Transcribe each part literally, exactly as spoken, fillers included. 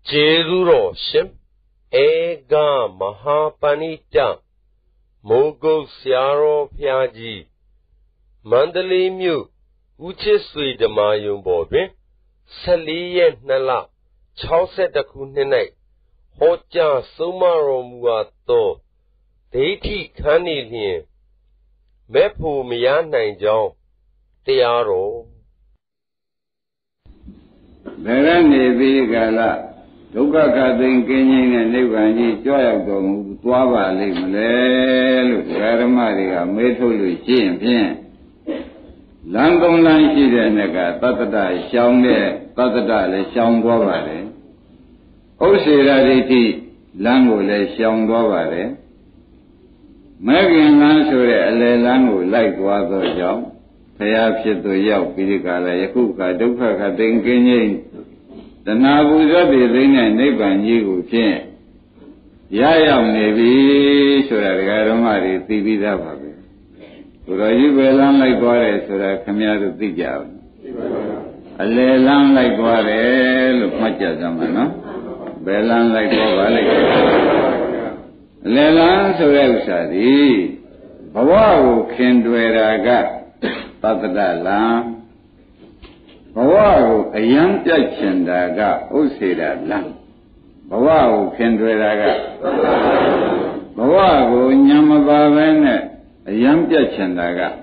Jeruro Shim Ega Mahapanita Mogo Siaro Piaji Mandali Mu Uchisui de Mayum Bodwin Saliye Nala Chauset the Kunene Hoja Sumaro Muato Deiti Kanilin Mepu Miana Jong Tiaro Verani Vigala Duka Katin Kinin and Nivani Joyagum Tuava Limle Garamari Metu Chim Langong Lanchi Nega Tata Shangde Tata Shang Govare Osirati Lango Le Shang Govare Megan Lansure Ale Lango like Water Jong Perhaps to Yao Pirikala Yakuka Duka Katin Kinin The Nabuza building and Niban Yigu Chin Yayam Nevi Sura Garamari Tibida Babi. Uraji Belan like Gore Sura Kamia Tija. A Lelan like Gore, look much as a man, Belan like Gore. Lelan Sura Sadi Bawaru Kendweraga Tatada Lam. Bawaru a young Jachendaga, Osira Lam. Bawaru Kendweraga Bawaru Yamabavene, a young Jachendaga.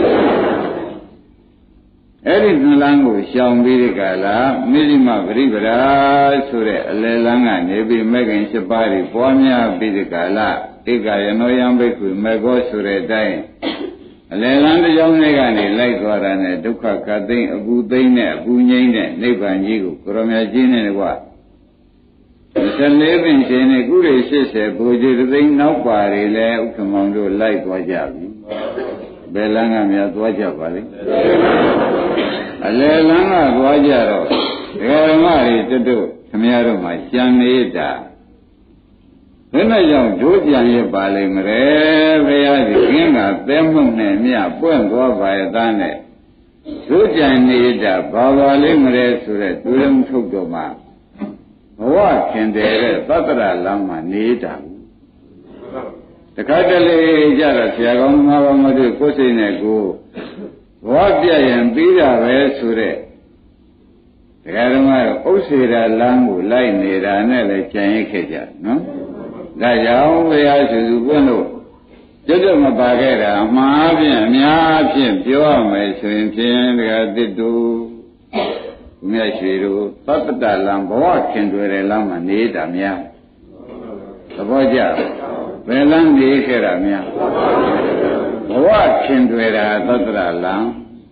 Erin Lango, Shang Birigala, Milima Bribra, Sure, Lelanga, Nebi Megan Shabari, Pomia Birigala, Ega Yanoyambeku, Mego Sure Dai. Leland young Negani, like Gorane, Duka Kadin, Abu Dane, Abu Nane, Neban Yigu, Kromia Jin and what? The living in a good sister, Buji, no party, left Commander like Wajabi. Belanga Miat Wajabali. A Lelanga Wajaro, Garamari to do, Kamiaro, my young Nita. When I young Georgian Bali Mare, the king of them, Mia, Puengo by Dane. Georgian Nita, Baba Limre, Sure, Turum Tugoma. What can they Tatra Lama Nita? The Katali Jara, Siagam Mavamadu, Kusinego. What the Yambira, Sure. The Garamar, Osira Langu, Lai Nira, Nella Chanikeja, no? Gayao, we are to Bueno. Judama Bagera, Mavian, Miapin, Pure, my swim, Gadidu, Miashiru, Tata Lambo, can do a lama need a mia. The Boja, Velan de Keramia. What can do a Tata Lam?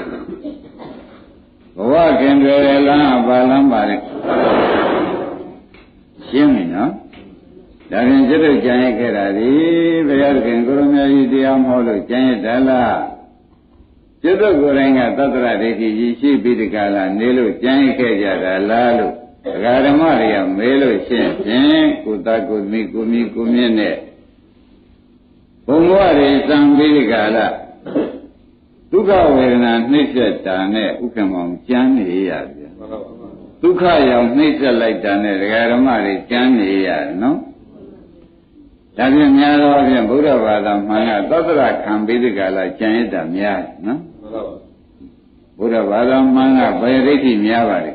What can do a lamb, Balambari? Jimmy, no? Darin Jiru Janakari, Bayarkin Gurumia Diam Holo, Janet Dalla. Jiru Guranga Tatra Riki, Bidikala, Nilu, Janakaja, Lalu, Garamaria, Melo, Shen, Kutaku, Mikumi, Kumine. Umwari, Sam Bidikala. Duka Verna, Nisha Tane, Ukamam, Jani, Duka Yam Nisha like Tane, Garamari, Jani, no? David Miaro, Buddha Vada, Mana, Tatra can be the gala, Janita Mia, no? Buddha Vada, Mana, Bayariti Miavari.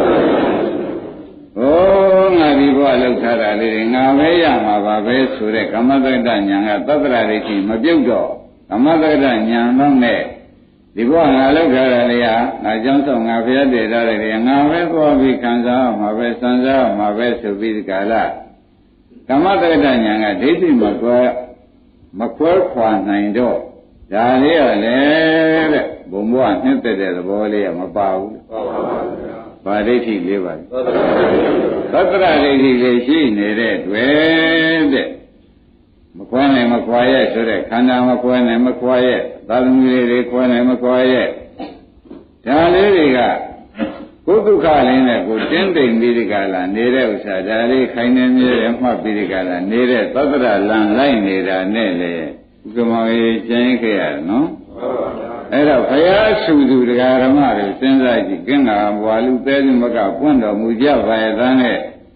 Oh, Naribo, Lukara, living away, Mavabe, Sure, Kamada Danyanga, Tatra Riki, Mabugo, Kamada Danyang, the boy Alukaralia, Najanson, Avia de Daria, Nave, Kanza, Mave Sanza, Mave, Subi Gala. Kamada Danyanga, Diti Makwa, Makwa Kwan Naindo, Dalia Le, Bumbo, Hinted the body of Mabau, Baditi liver. Tatra Lady Leshi, Nere, Dwed, Makwane Makwaye, Sure, Kana Makwane Makwaye, Dalmiri Kwane Makwaye, Daliga. Kudukalina, Kutending Bidikala, Nere Usadari, Kainemi, Bidikala, Nere, Tatra, Lan, Nera, Nele, Ukamai, Jankea, no? Era Paya Sudu, the Garamari, Senza, Ganga, Walu, Pedimaka, Punda, Muja, Vayadane,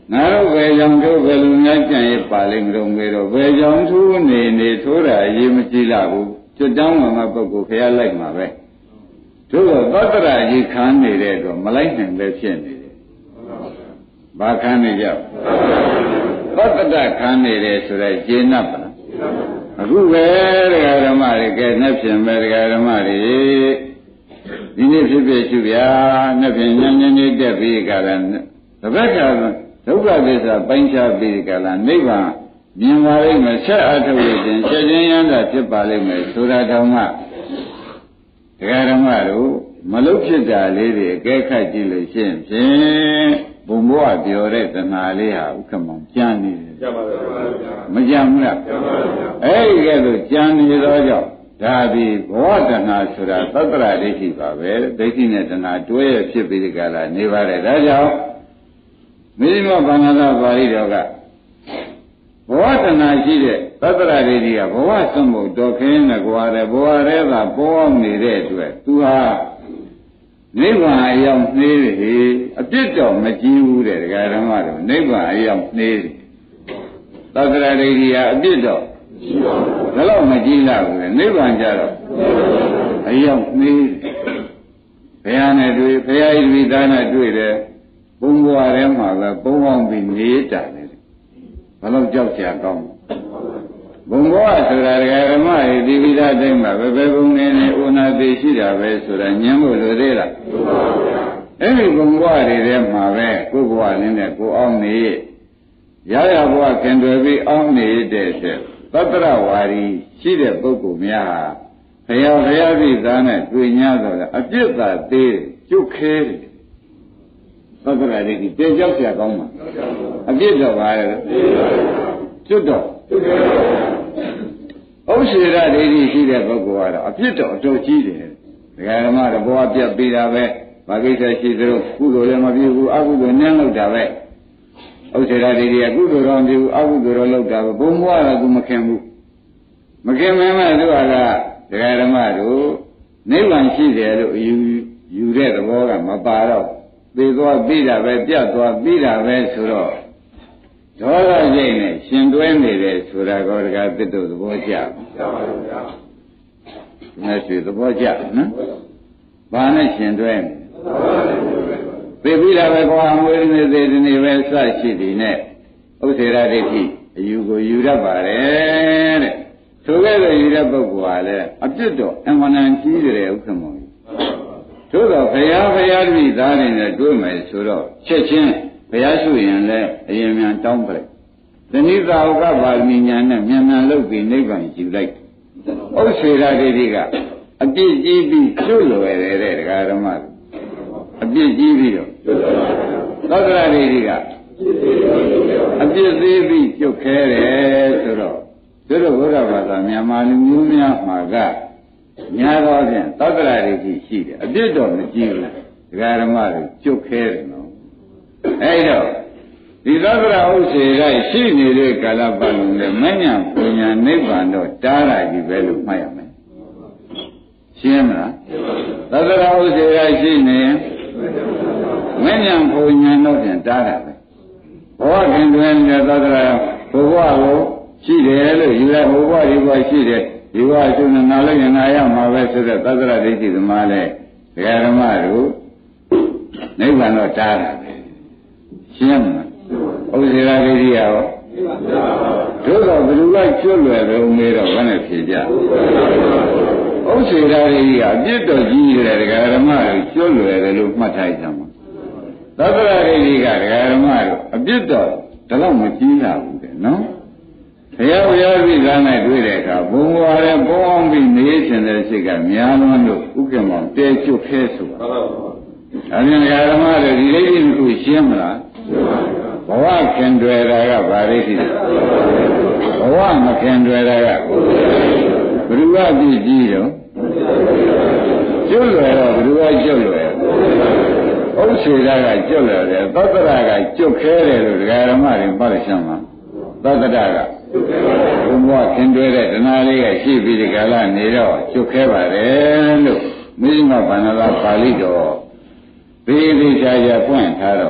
ငါတို့ဘယ်ကြောင့်တို့ဘယ်လိုများကြံ့ရပါလိမ့်မလို့မေးတော့ဘယ်ကြောင့်သူနေနေထိုးတာအရေးမကြီးလာဘူးကျွတ်တောင်းမှမပုဂ္ဂိုလ်ခရလိုက်မှာပဲတို့တော့သတ္တရာကြီးခံနေတဲ့တော့မလိုက်နိုင်ပဲဖြစ်နေတယ်ဘာခံနေကြသတ္တတခံနေတယ်ဆိုတော့ကျေနပ်ပါလားအခုပဲတရားဓမ္မတွေကဲနှက်ဖြင့်ပဲတရားဓမ္မတွေဒီနေ့ဖြစ်ဖြစ်ရှုဗျာနှက်ဖြင့်ညဉ့်ညဉ့်လေးတက်ပြီးကြလားတပတ်ကဒုက္ခသစ္စာပိုင်းခြားပြီးကြလားနိဗ္ဗာန်မြင်ပါလိမ့်မယ်ဆက်အထုတ်လို့ခြင်းချက်ချင်းရမ်းတာဖြစ်ပါလိမ့်မယ်ဆိုတာတောင်မှတရားဓမ္မတို့မလုဖြစ်တာလေးတွေအကဲခတ်ကြည့်လို့ရှိရင်ဖြင့်ဘုံဘဝပြောတဲ့တဏှာလေးဟာဥက္ကမောင်ကြမ်းနေတယ်ကြမ်းပါပါမကြမ်းဘူးလားကြမ်းပါပါအဲ့ဒီကဲလို့ကြမ်းနေတော့ကြောင့်ဒါဒီဘဝတဏှာဆိုတာသတ္တရာဒိဋ္ဌိပါပဲဒိဋ္ဌိနဲ့တဏှာတွဲရဖြစ်ပြီးဒီကလာနေပါတယ်ဒါကြောင့်မိမဘာနာသာပါဠိတော်ကဘဝတဏှာရှိတဲ့သတ္တရာဒိဋ္ဌိကဘဝသွန်ဖို့တော်ခင်းနဲ့ကြွားတယ်ဘဝရဲကပေါ်အောင်နေတဲ့အတွက်သူဟာနိဗ္ဗာန်အရောက်နှေးတယ်အပြစ်တော့မကြီးဘူးတဲ့ဒကာဓမ္မတို့နိဗ္ဗာန်အရောက်နှေးတယ်သတ္တရာဒိဋ္ဌိကအပြစ်တော့ဘယ်တော့မကြီးလာဘူးလေနိဗ္ဗာန်ကြတော့အရောက်နှေးဘုရားနဲ့တွေ့ဘုရားဤဝိသနာတွေ့တယ်ဘုံဘဝထဲမှာပဲပုံအောင်ပြီးနေတာလေဘယ်တော့ကြောက်ကြကောင်းဘုံဘဝဆိုတာဒကာဓမ္မတွေဒီဝိသတိုင်းမှာပဲပဲဘုံနေနေဥနာသေးရှိတာပဲဆိုတာညံဖို့လိုသေးလားအဲ့ဒီဘုံဘဝတွေထဲမှာပဲကိုယ်ဘဝလေးနဲ့ကိုအောင်နေရရဘဝခင်တွယ်ပြီးအောင်နေတဲ့ဆက်သတ္တရဝါရီရှိတဲ့ပုဂ္ဂိုလ်များဟာဘုရားဘုရားပြည်သားနဲ့တွေ့냐တော့အပြစ်သာသေးတယ်ကျုပ်ခဲတယ်သတ္တရာဒိဋ္ဌိတေကြောက်เสียကောင်းမှာအပြစ်တော့ပါရဲ့ကျွတ်တော့ဥစ္စေရဒိဋ္ဌိရှိတဲ့ပုဂ္ဂိုလ်ကတော့အပြစ်တော့အတော်ကြီးတယ်ဒကာဓမ္မတော့ဘဝပြတ်ပြီးတာပဲဘာကိစ္စရှိသလိုကုသိုလ်လည်းမပြုဘူးအကုသိုလ်နည်းလောက်တာပဲဥစ္စေရဒိဋ္ဌိကကုသိုလ်တော့မပြုဘူးအကုသိုလ်တော့လောက်တာပဲဘုံဘဝကသူမခင်ဘူးမခင်မင်းမဲ့သူကဒကာဓမ္မတို့နိဗ္ဗာန်ရှိတယ်လို့ယူယူတဲ့သဘောကမပါတော့သေသွားပြီးတာပဲပြတ်သွားပြီးတာပဲဆိုတော့ဒေါသစိတ်နဲ့ရှင်တွဲနေတယ်ဆိုတာကောတကားသစ်တို့သဘောကျပါပါဘုရား။မြတ်စွာသဘောကျနော်။ဘာနဲ့ရှင်တွဲနေသိပြီးတာပဲကွာမွေးနေသေးတယ်နေပဲစရှိသည်နဲ့ဥစ္စေရဒိဋ္ဌိအယူကိုယူရပါတယ်တဲ့။ဆိုခဲ့လို့ယူတဲ့ပုဂ္ဂိုလ်ဟာလည်းအပြစ်တော့အမှန်တန်ကြီးတယ်ဥက္ကမောင်သို့တော့ဘုရားဘုရားတိသားတွေနဲ့တွေ့မယ်ဆိုတော့ချက်ချင်းဘုရားရှုရင်လည်းအရင်မြန်တောင်းပလိုက်တဏိသာဝကပါရမီညာနဲ့မြန်မြန်လုပ်ပြီးနိဗ္ဗာန်ယူလိုက်ဥစ္စေရဒိဋ္ဌိကအပြစ်ကြီးပြီးကျွလွယ်တယ်တဲ့ဒကာဓမ္မအပြစ်ကြီးပြီးတော့သတ္တရာဒိဋ္ဌိကအပြစ်သေးပြီးကျွတ်ခဲတယ်ဆိုတော့တို့တို့ဘုရားဘာသာမြန်မာလူမျိုးများမှာကညာတော့ဖြင့်သတ္တရာဒိဋ္ဌိရှိတယ်အပြစ်တော့မကြည့်ဘူးဒကာဓမ္မတွေကျွတ်ခဲတယ်နော်အဲ့တော့ဒီသတ္တရာဥစ္စေရိုက်ရှိနေတဲ့ကာလပတ်လုံးနဲ့မဉ္ဇဉ်ပညာနိဗ္ဗာန်တော့တားတာကြီးပဲလို့မှတ်ရမယ်ရှင်းမလားသတ္တရာဥစ္စေရိုက်ရှိနေမဉ္ဇဉ်ပညာတော့ဖြင့်တားတာပဲဘဝခင်တွင်တဲ့သတ္တရာဘဝကိုရှိတယ်လို့ယူလိုက်ဘဝဒီဘဝရှိတယ်ဒီဘဝရှင်နာလိုက်ရင်နာရမှာပဲဆိုတဲ့သတ္တရာဒိဋ္ဌိသမားလဲဒကာဓမ္မတို့နိဗ္ဗာန်တော့တားတာပဲရှင်းမလားဥစ္စေရဒိဋ္ဌိရောတို့တော့ဘယ်လိုလဲကျွတ်လွယ်တော့မေးတော့ဘယ်နဲ့ဖြေကြဥစ္စေရဒိဋ္ဌိကအပြစ်တော်ကြီးတယ်ဒကာဓမ္မတို့ကျွတ်လွယ်တယ်လို့မှတ်ထားကြမှာသတ္တရာဒိဋ္ဌိကဒကာဓမ္မတို့အပြစ်တော်ဒါတော့မကြီးလာဘူးတဲ့နော်ဘုရားဘုရားပြည်သားနဲ့တွေ့တဲ့အခါဘုံဘဝနဲ့ပေါင်းပြီးနေခြင်းတဲ့စိတ်ကများလွန်းလို့ဥက္ကမောင်တဲကျွတ်ခဲဆိုတာဒါပြန်ဒကာဓမ္မတို့ဒီလေးကြီးကိုရှင်းမလားဘဝခင်တွယ်တာကဘာလေးရှိလဲဘဝမခင်တွယ်တာကဘ누구ကပြည့်ကြီးတော့ကျွတ်လွယ်တော့ဘ누구ကကျွတ်လွယ်ဥစ္စေရကကျွတ်လွယ်တယ်သတ္တရကကျွတ်ခဲတယ်လို့ဒကာဓမ္မတွေပတ်ရရှင်းမှာသတ္တရကဘုံဘဝခင်တွယ်တဲ့တဏှာလေးကရှိပြီးဒီကာလနေတော့ကျွတ်ခဲပါတယ်လို့မိမဗန္နလာပါဠိတော်ဘေးသေးချာချာပွင့်ထားတော့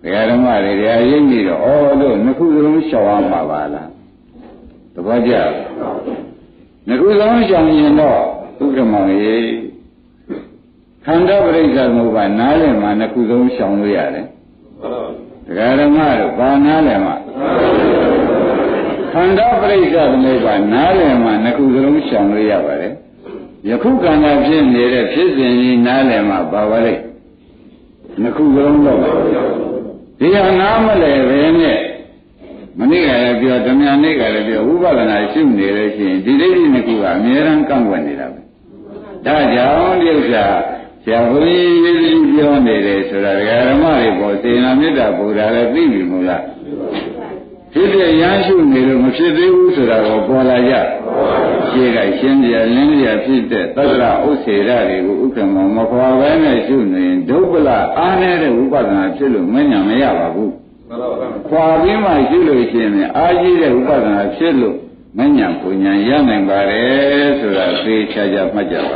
တရားဓမ္မတွေတရားရင်းပြီးတော့ဩလို့နှစ်ခုစလုံးရှောင်ရမှာပါလားသဘောကျနှစ်ခုစလုံးရှောင်ရင်တော့ဥက္ကမောင်ကြီးခန္ဓာပရိစ္ဆေသမုပ္ပါနားလည်မှာနှစ်ခုစလုံးရှောင်လို့ရတယ်တရားဓမ္မတို့ဘာနားလည်မှာခန္ဓာပရိစ္ဆေသမုပ္ပါနားလည်မှာနှစ်ခုစလုံးရှောင်လို့ရပါတယ်ယခုခန္ဓာဖြစ်နေတဲ့ဖြစ်စဉ်ကြီးနားလည်မှာပါပါလေနှစ်ခုစလုံးတော့ဒီဟာနားမလဲပဲနဲ့မနေ့ကလည်းပြောဓမ္မနေ့ကလည်းပြောဝိပဿနာရှုနေလို့ရှိရင်ဒီဒိဋ္ဌိနှစ်ခုကအမြဲတမ်းကန့်ကွက်နေတာပဲဒါကြောင့်ဒီဥစ္စာဆရာဘုန်းကြီးရေးရေးပြောနေတယ်ဆိုတာဓမ္မတွေပေါ်စေနာမေတ္တာဘုရားလည်းသိပြီမို့လားဖြစ်တဲ့ရမ်းရှုနေလို့မဖြစ်သေးဘူးဆိုတာကိုပေါ်လာကြရှင်းကရှင်းပြလင်းပြဖြစ်တဲ့သတ္တရဥစ္စေရတွေကိုဥက္ကမမခွာဘဲနဲ့ရှုနေရင်ဒုဗ္ဗလအားနေတဲ့ဝိပဿနာဖြစ်လို့မဉဏ်မရပါဘူးခွာပြီးမှရှုလို့ရှိရင်အားကြီးတဲ့ဝိပဿနာဖြစ်လို့မဉဏ်ပူဉဏ်ရနိုင်ပါတယ်ဆိုတာသိချာချာမှတ်ကြပါ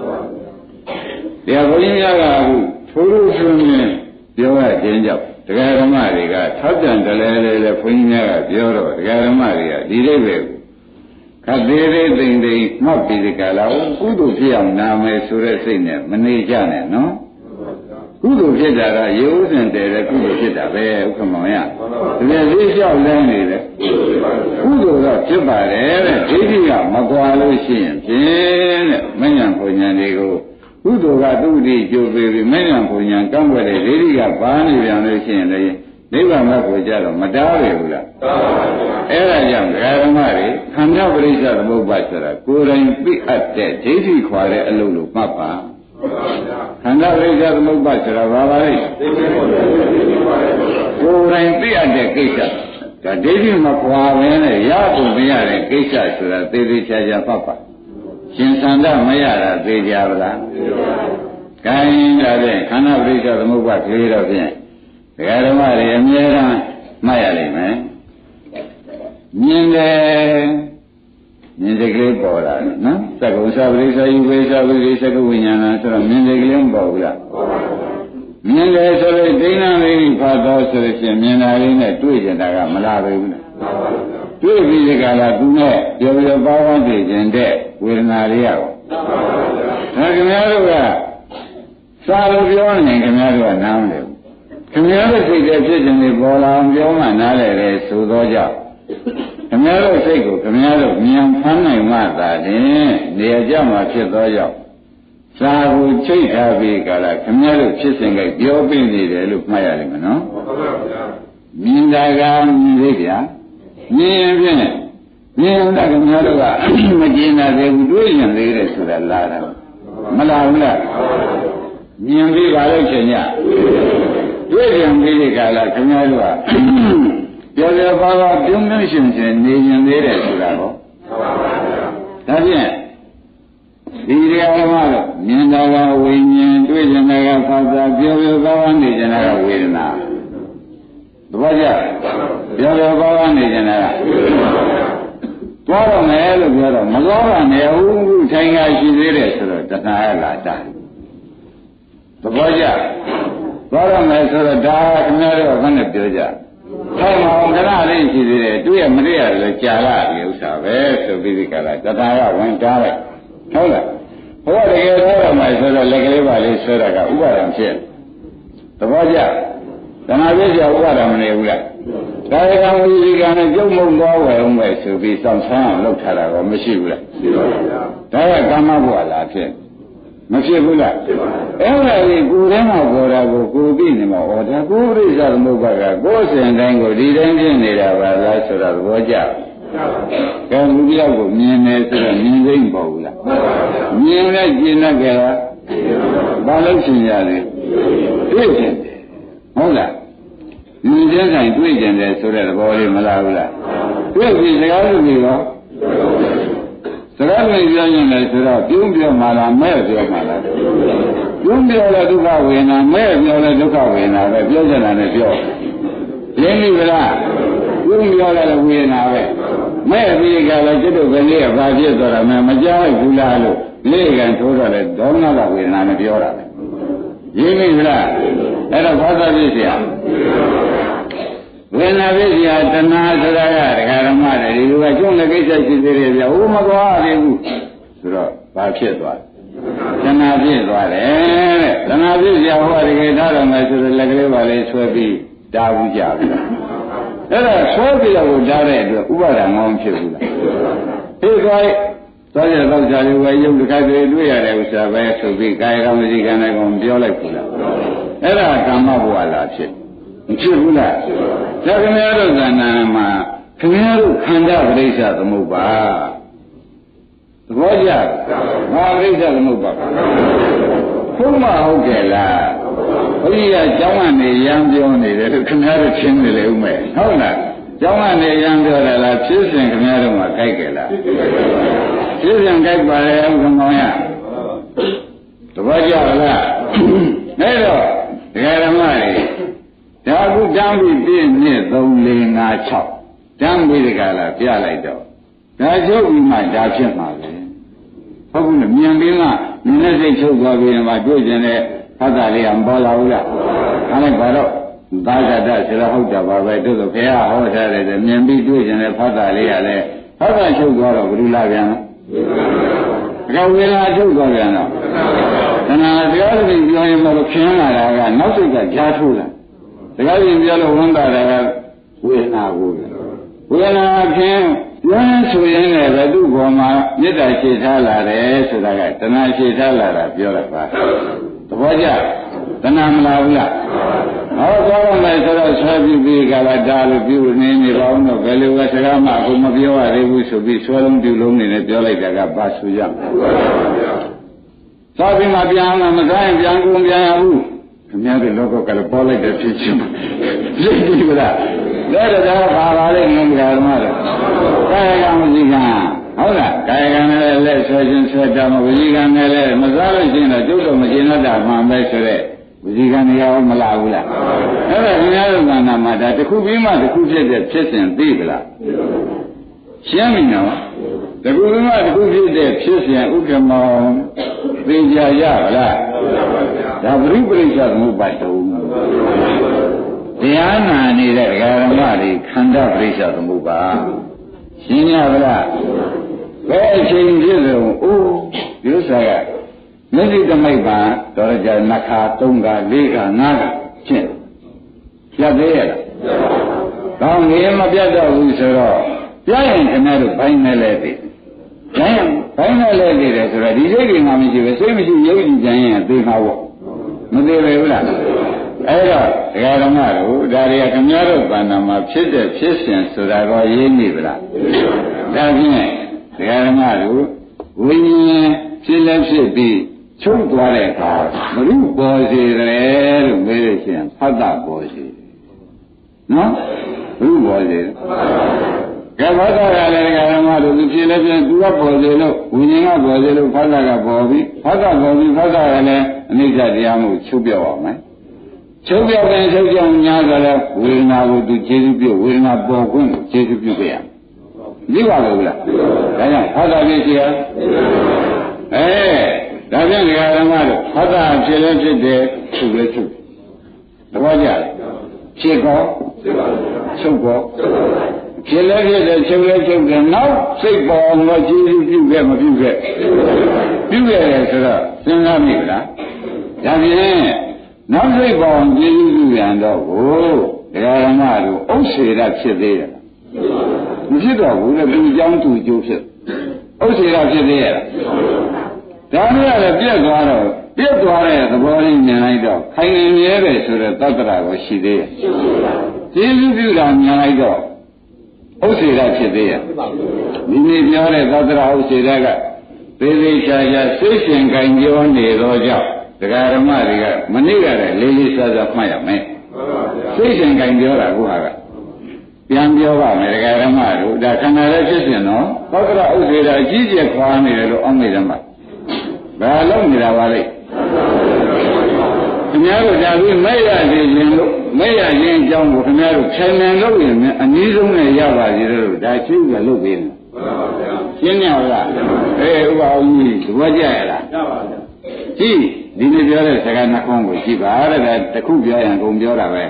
တရားဘုန်းကြီးများကအခုထိုးလို့ဆိုရင်ပြောရခြင်းကြောင့်တရားဓမ္မတွေကထောက်ပြန်တယ်လေလေဘုန်းကြီးများကပြောတော့တရားဓမ္မတွေကဒီလေးပဲခတ်သေးသေးသိမ့်သိမ့်မှတ်ပြီးဒီကလာကုသိုလ်ဖြစ်အောင်နာမယ်ဆိုတဲ့စိတ်နဲ့မနေကြနဲ့နော်ကုသိုလ်ဖြစ်တာကရိုးစင်တယ်တဲ့ကုသိုလ်ဖြစ်တာပဲဥက္ကမောင်ရဒီလိုလေးလျှောက်လန်းနေတယ်ကုသိုလ်ကဖြစ်ပါတယ်တဲ့ဒိဋ္ဌိကမကွာလို့ရှိရင်ဖြင့်တဲ့မဉ္ဇဉ်ဘုံဉဏ်တွေကိုကုသိုလ်ကသူ့တည်းကြိုးပေးပြီးမဉ္ဇဉ်ဘုံဉဏ်ကန့်ွက်တဲ့ဒိဋ္ဌိကပါနေပြန်လို့ရှိရင်လည်းနိဗ္ဗာန်ဘက်ကိုကြတော့မတားရဘူးလားအဲ့ဒါကြောင့်ဓမ္မတွေခန္ဓာပရိစ္ဆေသမုပ္ပါဆိုတာကိုယ်တိုင်သိအပ်တဲ့ဒိဋ္ဌိခွာတဲ့အလုပ်လို့မှတ်ပါခန္ဓာပရိစ္ဆေသမုပ္ပါဆိုတာဘာပါလဲကိုယ်တိုင်သိအပ်တဲ့ကိစ္စဒါဒိဋ္ဌိမခွာဘဲနဲ့ရဖို့မရတဲ့ကိစ္စဆိုတာသေသေးချာချာမှတ်ပါရှင်သန္တာမရတာသိကြပါလားခိုင်းတာဖြင့်ခန္ဓာပရိစ္ဆေသမုပ္ပါကလေးတော့ဖြင့်ဒကာဓမ္မတွေအမြဲတမ်းမှတ်ရလိမ့်မယ်မြင်တယ်မြင်တဲ့ကလေးပေါ်လာတယ်နော်သက္ကုသပရိစ္ဆေယုဝေသဝိရိသက္ကဝိညာဏဆိုတော့မြင်တဲ့ကလေးမပေါ်ဘူးလားမြင်တယ်ဆိုတော့ဒိဋ္ဌာလေးဖတ်တော့ဆိုလို့ရှိရင်မြင်တာလေးနဲ့တွေ့ကြတာကမလားပဲဘူးလားတွေ့ပြီးဒီကလာသူနဲ့ပြောပြောပါးပါးသိခြင်းတဲ့ဝေဒနာလေးရောဒါခင်ဗျားတို့ကစာလို့ပြောနေခင်ဗျားတို့ကနားမလဲခင်ဗျားတို့စိတ်ရဲ့ဖြစ်ခြင်းတွေပေါ်လာအောင်ပြောမှနားလည်တယ်ဆိုသောကြောင့်ခင်ဗျားတို့စိတ်ကိုခင်ဗျားတို့ဉာဏ်ဖမ်းနိုင်မှသာလျှင်နေရာကျမှဖြစ်သောကြောင့်စာကိုချိတ်ထားပြီးကြလားခင်ဗျားတို့ဖြစ်စဉ်ကပြောပြနေတယ်လို့မှတ်ရလိမ့်မယ်နော်မြင်တာကမြင်သေးဗျာမြင်ရင်ဖြင့်မြင်တာခင်ဗျားတို့ကမကျင်တာသေးဘူးတွေးရင်သေးတယ်ဆိုတာလာတာမလာဘူးလားမြင်ပြီးပါလို့ရှင်ညတွေ့ကြံပြီးဒီကလာခင်ဗျားတို့ကပြောပြောပါပါပြုံးပြုံးရှင်ရှင်နေရင်သေးတယ်ဆိုတာဟောဒါဖြင့်ဒီတရားဓမ္မတော့မြင်တာကဝိညာဉ်တွေ့ကြတာကဖာသာပြောပြောပါပါနေကြတာကဝေဒနာသဘောကျပြောပြောပါပါနေကြတာကသွားတော့မယ်လို့ပြောတော့မသွားပါနဲ့ဘူးထိုင်ကရှိသေးတယ်ဆိုတော့တဏှာရလာတာသဘောကျသွားရမယ်ဆိုတော့ဒါခင်ဗျားတို့ကလည်းပြောကြထိုင်အောင်ကရလေးရှိသေးတယ်တွေ့ရမတွေ့ရလဲကြာလာပြီဥစ္စာပဲဆိုပြီးဒီကလာတဏှာရဝင်တားလိုက်ဟုတ်လားဘုရားတကယ်သွားရမယ်ဆိုတော့လက်ကလေးပါလေးဆွဲတာကဥပါဒံဖြစ်သဘောကျတဏှာပြည့်စရာဥပါဒံမနေဘူးလားဒါရကံဝိရိကံနဲ့ကြုံမုံသွားဝယ်အောင်ပဲဆိုပြီးစောင့်ဆန်းအောင်လုပ်ထားတာကမရှိဘူးလားရှိပါဗျာဒါကကာမဘဝလားဖြစ်မဖြစ်ဘူးလားအဲ့ဒါကြီးကိုယ်ထဲမှာပေါ်တာကိုကိုယ်သိနေမှာဩဒါကိုယ်ပြိဿသမုပ္ပါကကိုယ်စဉ်တိုင်းကိုဒီတိုင်းဖြစ်နေတာပါလားဆိုတာသဘောကျကဲလူတယောက်ကိုမြင်တယ်ဆိုတော့မြင်သိမ့်ပေါ့ဘူးလားမြင်လဲကျင်တတ်ကြလားဘာလို့ရှင်ရလဲတွေ့ကျင်တယ်ဟုတ်လားမြင်တဲ့ဆိုင်တွေ့ကျင်တယ်ဆိုတဲ့သဘောလေးမလားဘူးလားတွေ့ပြီစကားလို့ပြီးတော့စကားနဲ့ပြောရင်လည်းဆိုတော့ပြုံးပြောမှလားမဲ့ပြောမှလားပြုံးပြောလဲဒုက္ခဝေဒနာမဲ့ပြောလဲဒုက္ခဝေဒနာပဲပြောချင်တာနဲ့ပြောရင်းပြီလားပြုံးပြောလဲဝေဒနာပဲမဲ့ပြီးကြလဲကျွတ်တို့ကလေးကဘာဖြစ်သွားတာမှမကြားဘူးလားလို့လေးကံထိုးတော့လဲဒေါမနကဝေဒနာနဲ့ပြောတာပဲရင်းပြီလားအဲ့တော့ဘာသာပြည့်စရာဝိညာဉ်ပြည့်စရာတဏှာဆိုတာကဒကာဓမ္မတွေဒီလိုကကျုံလည်းကိစ္စရှိသေးတယ်ဗျာဟိုမသွားရဘူးဆိုတော့ဘာဖြစ်သွားတဏှာပြည့်သွားတယ်တဲ့တဏှာပြည့်စရာဟောတကယ်ထားတော့မယ်ဆိုတော့လက်ကလေးပါလေးဆွဲပြီးတားဘူးကြဘူးအဲ့ဒါဆွဲပြီးတော့တားတဲ့အတွက်ဥပါဒံမောင်းဖြစ်ဘူးလားဖြစ်သွားရဲ့သောကြသောကြလေးဝယ်ရုပ်တစ်ခါတည်းတွေ့ရတဲ့ဥစ္စာပဲဆိုပြီးကာယကံဝစီကံနဲ့ကောင်ပြောလိုက်ဘူးလားအဲ့ဒါကာမဘဝလားဖြစ်မဖြစ်ဘူးလားဒါခင်ဗျားတို့ဇာနာမှာခင်ဗျားတို့ခန္ဓာပရိစ္ဆသမုပ္ပါသဘောကျဘာပရိစ္ဆသမုပ္ပါဘုမဟုတ်ကြလားဘုရားကျောင်းကနေရမ်းပြောနေတယ်လို့ခင်ဗျားတို့ရှင်းနေလေဦးမယ်ဟုတ်လားကျောင်းကနေရမ်းပြောတယ်လားဖြစ်စဉ်ခင်ဗျားတို့မှာကြိုက်ကြလားဖြစ်စဉ်ကြိုက်ပါလေဥက္ကမောင်ရသဘောကျလားအဲ့တော့ဒကာဓမ္မတွေဒါကုတမ်းပြီးပြည့်နှစ်သုံးလေးငါး၆တမ်းပြီးဒီကလာပြလိုက်တော့ဒါချုပ်ပြီးမှဒါဖြစ်မှာပဲဟုတ်ဘူးလေမြန်ပြီးမှနည်းနည်းစိတ်ချုပ်သွားပြီးမှတွေ့ကျင်တဲ့ဖတ်တာလေးကမပေါ်လာဘူးလားအဲ့ဒါဘာတော့သာဂတဆရာဟုတ်တာပါပဲတို့ဆိုခင်ဗျာဟောထားတယ်မြန်ပြီးတွေ့ကျင်တဲ့ဖတ်တာလေးကလည်းဖတ်တာချုပ်သွားတော့ဘယ်လိုလာပြန်လဲဒါကဝေဒနာချုပ်သွားပြန်တော့တဏှာတရားသဖြင့်ပြောရင်တော့ခင်းလာတာကနောက်စိတ်ကကြားထိုးလာတရားရင်ပြောလို့ဝန်တာတာကဝေဒနာကိုဝေဒနာခင်းပြောရင်ဆိုရင်လည်းဘသူ့ဘောမှာမေတ္တာရှိထားလာတယ်ဆိုတာကတဏှာရှိထားလာတာပြောတာပါသဘောကျတဏှာမလားဘူးလားဟောသွားရမယ်ဆိုတော့ဆွဲပြီးပြီးကလာဒါလို့ပြုနေနေပါဦးတော့ဘယ်လိုကစကားမှအခုမပြောရသေးဘူးဆိုပြီးဆွဲလုံးပြုလုံးနေနဲ့ပြောလိုက်တာကဘာဆိုရမလဲသာပြီးမှပြန်မှမဆိုင်ပြန်ကုန်ပြန်ရဘူးခင်ဗျားတို့လောကကလည်းပေါ်လိုက်တဲ့ဖြစ်ချင်းသိပြီလားဒါတော့ဘာပါလဲငုံကြဓမ္မတော့ကာယကံဝစီကံဟုတ်လားကာယကံနဲ့လက်ဆွဲခြင်းဆွဲတာမဝစီကံနဲ့လည်းမစားလို့ရှိရင်တော့ကျုပ်တို့မကျင်တတ်မှန်ပဲဆိုတဲ့ဝစီကံတွေရောမလာဘူးလားအဲ့ဒါခင်ဗျားတို့ကနာမှာဒါတစ်ခုပြီးမှတစ်ခုဖြစ်တဲ့ဖြစ်စဉ်သိပလားရှင်းပြီနော်တကူကမှတကူဖြစ်တဲ့ဖြစ်စဉ်ဥက္ကမောင်သိကြရပါလားဒါပရိပရိစ္ဆသမုပ္ပါဒုံတရားနာနေတဲ့ဓမ္မတွေခန္ဓာပရိစ္ဆသမုပ္ပါရှင်းရပါလားဘယ်အချိန်ဖြစ်လို့အိုးဒီဥစ္စာကမျက်စိတမိတ်ပါတော်ကြနှခါသုံးခါလေးခါငါးခါဖြစ်ပြတ်သေးရလားကောင်းငြင်းမပြတ်တော့ဘူးဆိုတော့ပြရင်ခင်ဗျားတို့ဘိုင်းနဲ့လဲပြီကျန်ဘိုင်းနဲ့လဲနေတယ်ဆိုတော့ဒီစိတ်ကငါမရှိပဲစိတ်မရှိရုပ်ကြည့်ကြရင်သိမှာပေါ့မသိပဲဘူးလားအဲ့တော့ဒကာဓမ္မတို့ဒါတွေကခင်ဗျားတို့ဘာနာမှာဖြစ်တဲ့ဖြစ်စဉ်ဆိုတာတော့ရင်းနေဗလားဒါဖြင့်ဒကာဓမ္မတို့ဝိညာဉ်ဖြစ်လဲဖြစ်ပြီးချုပ်သွားတဲ့အခါဘုရုပေါ်စေတယ်လို့မေးလို့ရှိရင်ဖတ်တာပေါ်စေနော်ဘုရုပေါ်စေကဲဘာသာကလည်းဒကာဓမ္မတို့သူဖြစ်လဲဖြစ်သူကပေါ်စေလို့ဝိညာဉ်ကပေါ်စေလို့ဖတ်တာကပေါ်ပြီးဖတ်တာပေါ်ပြီးဖတ်တာကလည်းအနိစ္စတရားမှုချုပ်ပြောက်အောင်မယ်ချုပ်ပြောက်တဲ့ချုပ်ကြောင်များဆိုလဲဝေဒနာကိုသူခြေစုပြုဝေဒနာပေါ်ခွင့်ကိုခြေစုပြုခဲ့ရဒီပါလို့လားဒါကြောင့်ဖတ်တာဖြစ်စီရအဲဒါပြန်ဒကာဓမ္မတို့ဖတ်တာဖြစ်လဲဖြစ်တယ်ချုပ်လဲချုပ်သဘောကျလားဖြစ်ကောချုပ်ကောဖြစ်လဲဖြစ်တယ်ချုပ်လဲချုပ်တယ်နောက်စိတ်ပေါ်တော့ခြေစုပြုခဲ့မပြုခဲ့ပြုခဲ့တယ်ဆိုတော့စဉ်းစားမိလားဒါဖြင့်နောက်စိတ်ပေါ်ခြေစုပြုပြန်တော့ကိုဒကာဓမ္မတို့ဥစ္စေရဖြစ်သေးတယ်မဖြစ်တော့ဘူးလေသူเจ้าသူကျိုးဖြစ်ဥစ္စေရဖြစ်သေးရဲ့ဒါနဲ့လည်းပြက်သွားတော့ပြက်သွားတဲ့သဘောလေးမြင်လိုက်တော့ခိုင်နေမြဲပဲဆိုတဲ့သတ္တရာကိုရှိသေးရဲ့ကျေးဇူးပြုတာမြင်လိုက်တော့ဥစ္စေရဖြစ်သေးရဲ့ဒီနေ့ပြောတဲ့သတ္တရာဥစ္စေရကသေသေးချာချာစိတ်ရှင်ကံပြောနေတော့ကြောင့်ဒကာဓမ္မတွေကမနေ့ကလည်းလေးလေးစားစားမှတ်ရမယ်စိတ်ရှင်ကံပြောတာကိုဟာကပြန်ပြောပါမယ်ဒကာဓမ္မတို့ဒါခန္ဓာလည်းဖြစ်ရှင်နော်သတ္တရာဥစ္စေရအကြီးကျယ်ခွာနေတယ်လို့အောက်မေ့တယ်မှာဘာလို့နေတာပါလဲခင်ဗျားတို့ဒါပြီးမဲ့ရစေခြင်းလို့မဲ့ရခြင်းအကြောင်းကိုခင်ဗျားတို့ခြံနေလို့ရင်အနည်းဆုံးနဲ့ရပါစေလို့ဒါရှင်းပြလုပ်ပေးတယ်ရှင်းရလားအေးဥပအောင်ကြီးသဘောကျရလားကြပါဗျာကြည့်ဒီနေ့ပြောတဲ့စကားနှခေါင်းကိုကြည့်ပါတဲ့တခုပြောရင်ကုန်ပြောတာပဲ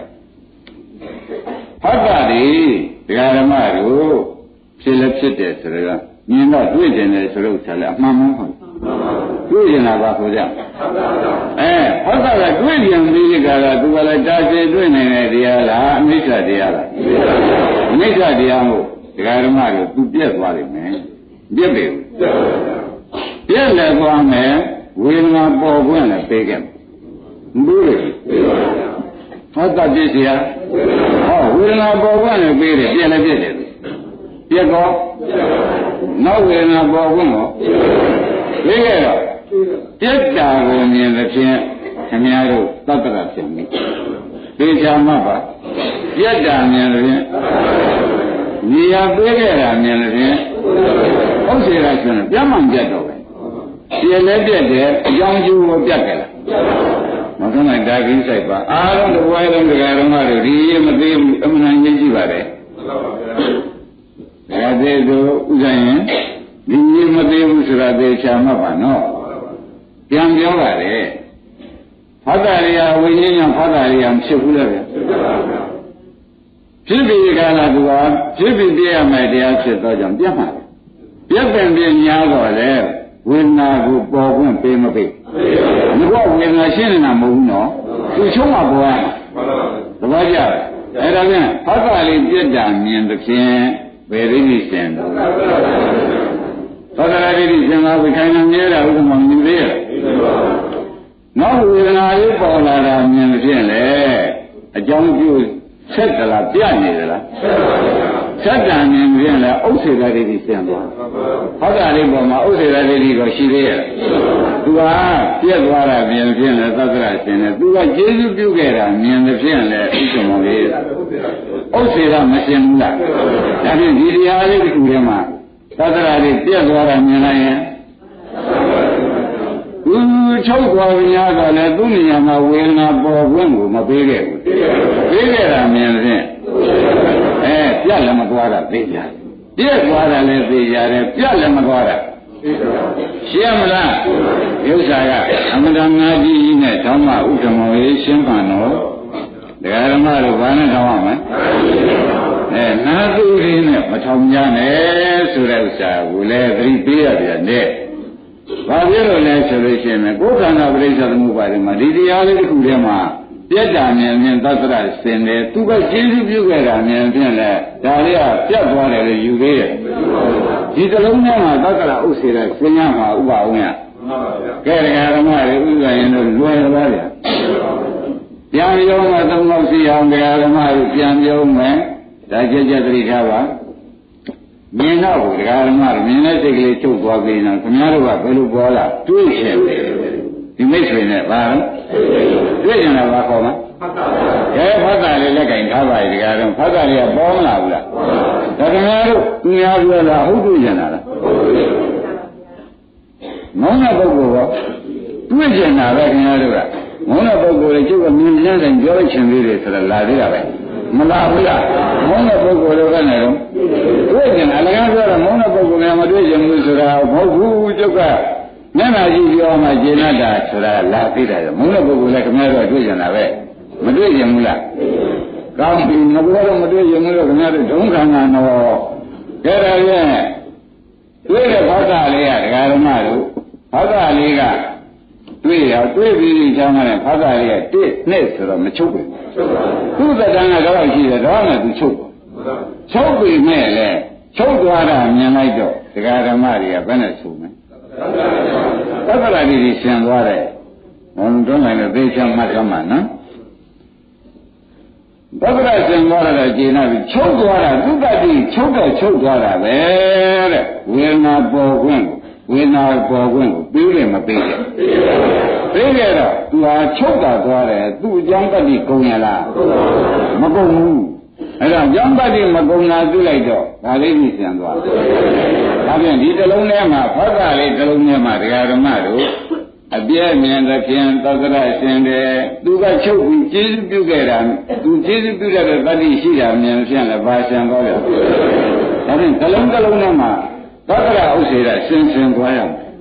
ဟုတ်တာဒီဒကာဓမ္မတို့ဖြစ်လည်းဖြစ်တယ်ဆိုတော့မြင်တော့တွေ့တယ်လေဆိုတော့ဆက်လည်းအမှန်မှန်ဟုတ်တွေ့ရင်လာပါဆိုကြအဲဟုတ်တာကတွေ့ရင်ပြီးကြတာသူကလည်းတာစီတွေ့နေတယ်တရားလားအနိစ္စတရားလားအနိစ္စတရားမို့ဒကာဓမ္မတို့သူပြက်သွားလိမ့်မယ်ပြက်ပြီပြက်လည်းသွားမယ်ဝေဒနာပေါ်ခွင့်လည်းပေးခဲ့မဘူးလေဟုတ်တာပြည့်စရာဟောဝေဒနာပေါ်ခွင့်လည်းပေးတယ်ပြက်လည်းပြက်တယ်ပြက်တော့နောက်ဝေဒနာပေါ်ခွင့်ကိုပေးခဲ့တော့ပြက်တာကိုမြင်တဲ့ဖြင့်ခင်ဗျားတို့သတ္တရဖြစ်ပြီသေချာမှတ်ပါပြက်တာမြင်တဲ့ဖြင့်နေရာပေးခဲ့တာမြင်တဲ့ဖြင့်ဟုတ်စေတာဆိုရင်ပြတ်မှန်ပြတ်တော့ပဲပြက်လည်းပြက်တယ်အကြောင်းကျိုးကိုပြတ်ကြလားမဆုံးနိုင်ဒါကိစ္စပါအားလုံးတစ်ဝိုင်းလုံးတရားတော်မှတို့ဒီမသိဘူးအမှန်တန်ကြီးကြည့်ပါတယ်ဒါသေးတို့ဥစ္စာရင်ဒီကြီးမသိဘူးဆိုတာသေချာမှတ်ပါနော်ပြန်ပြောပါလေဖတ်တာရိယဝိညာဉ်ကြောင့်ဖတ်တာရိယမဖြစ်ဘူးလေဖြစ်ပြီးကြလားသူကဖြစ်ပြီးပြရမယ်တရားဖြစ်တော့ကြောင့်ပြတ်မှာပြတ်ပင်ပြညာတော့လေဝေဒနာကိုပေါ်ခွင့်ပေးမပေးငါကဝေဒနာရှင်းနေတာမဟုတ်ဘူးနော်သူချုံးမှာပေါ်ရမှာသဘောကျလားအဲ့ဒါပြန်ဖတ်တာလေးပြတ်တာမြင်တဲ့ဖြင့်ဘယ်ရိပ်ရှင်တော့သောတရာရိပ်ရှင်သာဝိခိုင်နာမြဲတာဥပမာမြင်သေးရဲ့နောက်ဝေဒနာလေးပေါ်လာတာမြင်တဲ့ဖြင့်လေအကြောင်းပြုဆက်သလားပြနေသလားဆက်တာမြင်ပြန်လဲဥစ္စေတရိပ်ရှင်သွားဟုတ်တာလေးပေါ်မှာဥစ္စေတရိပ်ကိုရှိသေးရဲ့သူကပြက်သွားတာမြင်ဖြင့်လဲသတ္တရရှင်နဲ့သူကကျေးဇူးပြုခဲ့တာမြင်ဖြင့်လဲဥစ္စေမောလေးဥစ္စေတမရှင်ဘူးလားဒါဖြင့်ဒီတရားလေးတစ်ခုထဲမှာသတ္တရလေးပြက်သွားတာမြင်လိုက်ရင်သူချုပ်သွားပြီများတော့လေသူ့နေရာမှာဝေဒနာပေါ်ခွင့်ကိုမပေးခဲ့ဘူးပေးခဲ့တာမြင်ဖြင့်အဲပြက်လည်းမသွားတာသိကြပြက်သွားတာလည်းသိကြတယ်ပြက်လည်းမသွားတာရှင်းမလားဥစ္စာကအမတန်ငါကြီးကြီးနဲ့ဓမ္မဥဒ္ဓမောရေးရှင်းပါတော့ဒကာဓမ္မတို့ဘာနဲ့ထောင်ရမလဲအဲနာသူရင်းနဲ့မထောင်ကြနဲ့ဆိုတဲ့ဥစ္စာကိုလည်းသတိပေးရပြန်တဲ့ဘာဖြစ်လို့လဲဆိုလို့ရှိရင်ကိုယ်ခန္ဓာပရိစ္ဆေသမုပ္ပါဒ်မှာဒီတရားလေးတစ်ခုထဲမှာပြတ်တာမြင်မြင်သတ္တရစင်တယ်သူကကျေးဇူးပြုခဲ့တာမြင်ဖြင့်လဲဒါလေးကပြတ်သွားတယ်လို့ယူသေးရဲ့ဒီသလုံးထဲမှာသတ္တရဥစ္စေတစင်ရမှာဥပအောင်ရကဲဒကာဓမ္မတွေဥစ္စာရင်တို့လွယ်လားဗျာပြန်ပြောမှသုံးလို့ရှိအောင်ဒကာဓမ္မတွေပြန်ပြောမယ်ဒါကြက်ကြက်သတိထားပါမြင်တော့ဒကာဓမ္မတွေမြင်တဲ့စိတ်ကလေးချုပ်သွားပြီနော်ခင်ဗျားတို့ကဘယ်လိုပေါ်လာတွေးရှင်ဒီမိတ်ဆွေနဲ့ဘာလို့တွေ့ကြတာဘာခေါ်မှာကဲဖတ်တာလေးလက်ကင်ထားပါရဲ့ဒီကတော့ဖတ်တာလေးကပေါ်မလာဘူးလားဒါခင်ဗျားတို့သူများပြောတာဟုတ်တွေ့ကြတာလားငုံတဲ့ပုဂ္ဂိုလ်ကတွေ့ကြတာပဲခင်ဗျားတို့ကငုံတဲ့ပုဂ္ဂိုလ်တွေကျုပ်ကမြင်ကြတဲ့ပြောလိုက်ချင်သေးတယ်ဆိုတော့လာသေးတာပဲမလာဘူးလားငုံတဲ့ပုဂ္ဂိုလ်တွေကလည်းတော့တွေ့ကြတာလည်းပြောတော့ငုံတဲ့ပုဂ္ဂိုလ်ကမတွေ့ကြဘူးဆိုတာမဟုတ်ဘူးကျုပ်ကမျက်နှာကြည့်ပြောမှကျေနပ်တာဆိုတာလာသိတာမုန်းတဲ့ပုဂ္ဂိုလ်လည်းခင်ဗျားတို့တွေ့ကြတာပဲမတွေ့ကြဘူးလားကောင်းပြီငါကတော့မတွေ့ကြဘူးလို့ခင်ဗျားတို့ဒုက္ခနာတော့ကဲဒါဖြင့်တွေ့တဲ့ဘာသာလေးကဒကာဓမ္မတို့ဘာသာလေးကတွေ့ရတွေ့ပြီးချမ်းသာတဲ့ဘာသာလေးကတစ်နှစ်ဆိုတော့မချုပ်ဘူးသူ့သက်တမ်းကတော့ရှိတယ်တော့လည်းသူချုပ်ချုပ်ပြီမဲ့လေချုပ်သွားတာမြင်လိုက်တော့ဒကာဓမ္မတွေကဘယ်နဲ့ဆိုမလဲသတ္တရာကြီးရှင်သွားတယ်ဘုံတွန်းနိုင်တဲ့သေချာမှတ်သမှာနော်သတ္တရာရှင်သွားတဲ့ကျေနာပြီးချုပ်သွားတာသုတ္တိချုပ်တော့ချုပ်သွားတာပဲတဲ့ဝေဒနာပေါ်ခွင့်ဝေဒနာပေါ်ခွင့်ကိုပြီးတယ်မပြီးတယ်ပြီးကြတော့သူဟာချုပ်တာသွားတယ်သူ့အကြောင်းတတိကုန်ရလားမကုန်ဘူးအဲ့တော့ကြောင်းတတိမကုန်တာသိလိုက်တော့ဒါလေးကြီးရှင်သွားဒါဖြင့်ဒီတလုံးထဲမှာဖောက်တာလေးတလုံးထဲမှာဒကာဓမ္မတို့အပြည့်မြင်တဲ့ဖြင့်သတ္တရရှင်တယ်သူကချုပ်ပြီးကျေးဇူးပြုခဲ့တာသူကျေးဇူးပြုတဲ့တတိရှိတာမြင်ဖြင့်လည်းဘာရှင်သွားလဲဒါဖြင့်တလုံးတလုံးထဲမှာသတ္တရဥစ္စေတရှင်ရှင်သွားရမယ်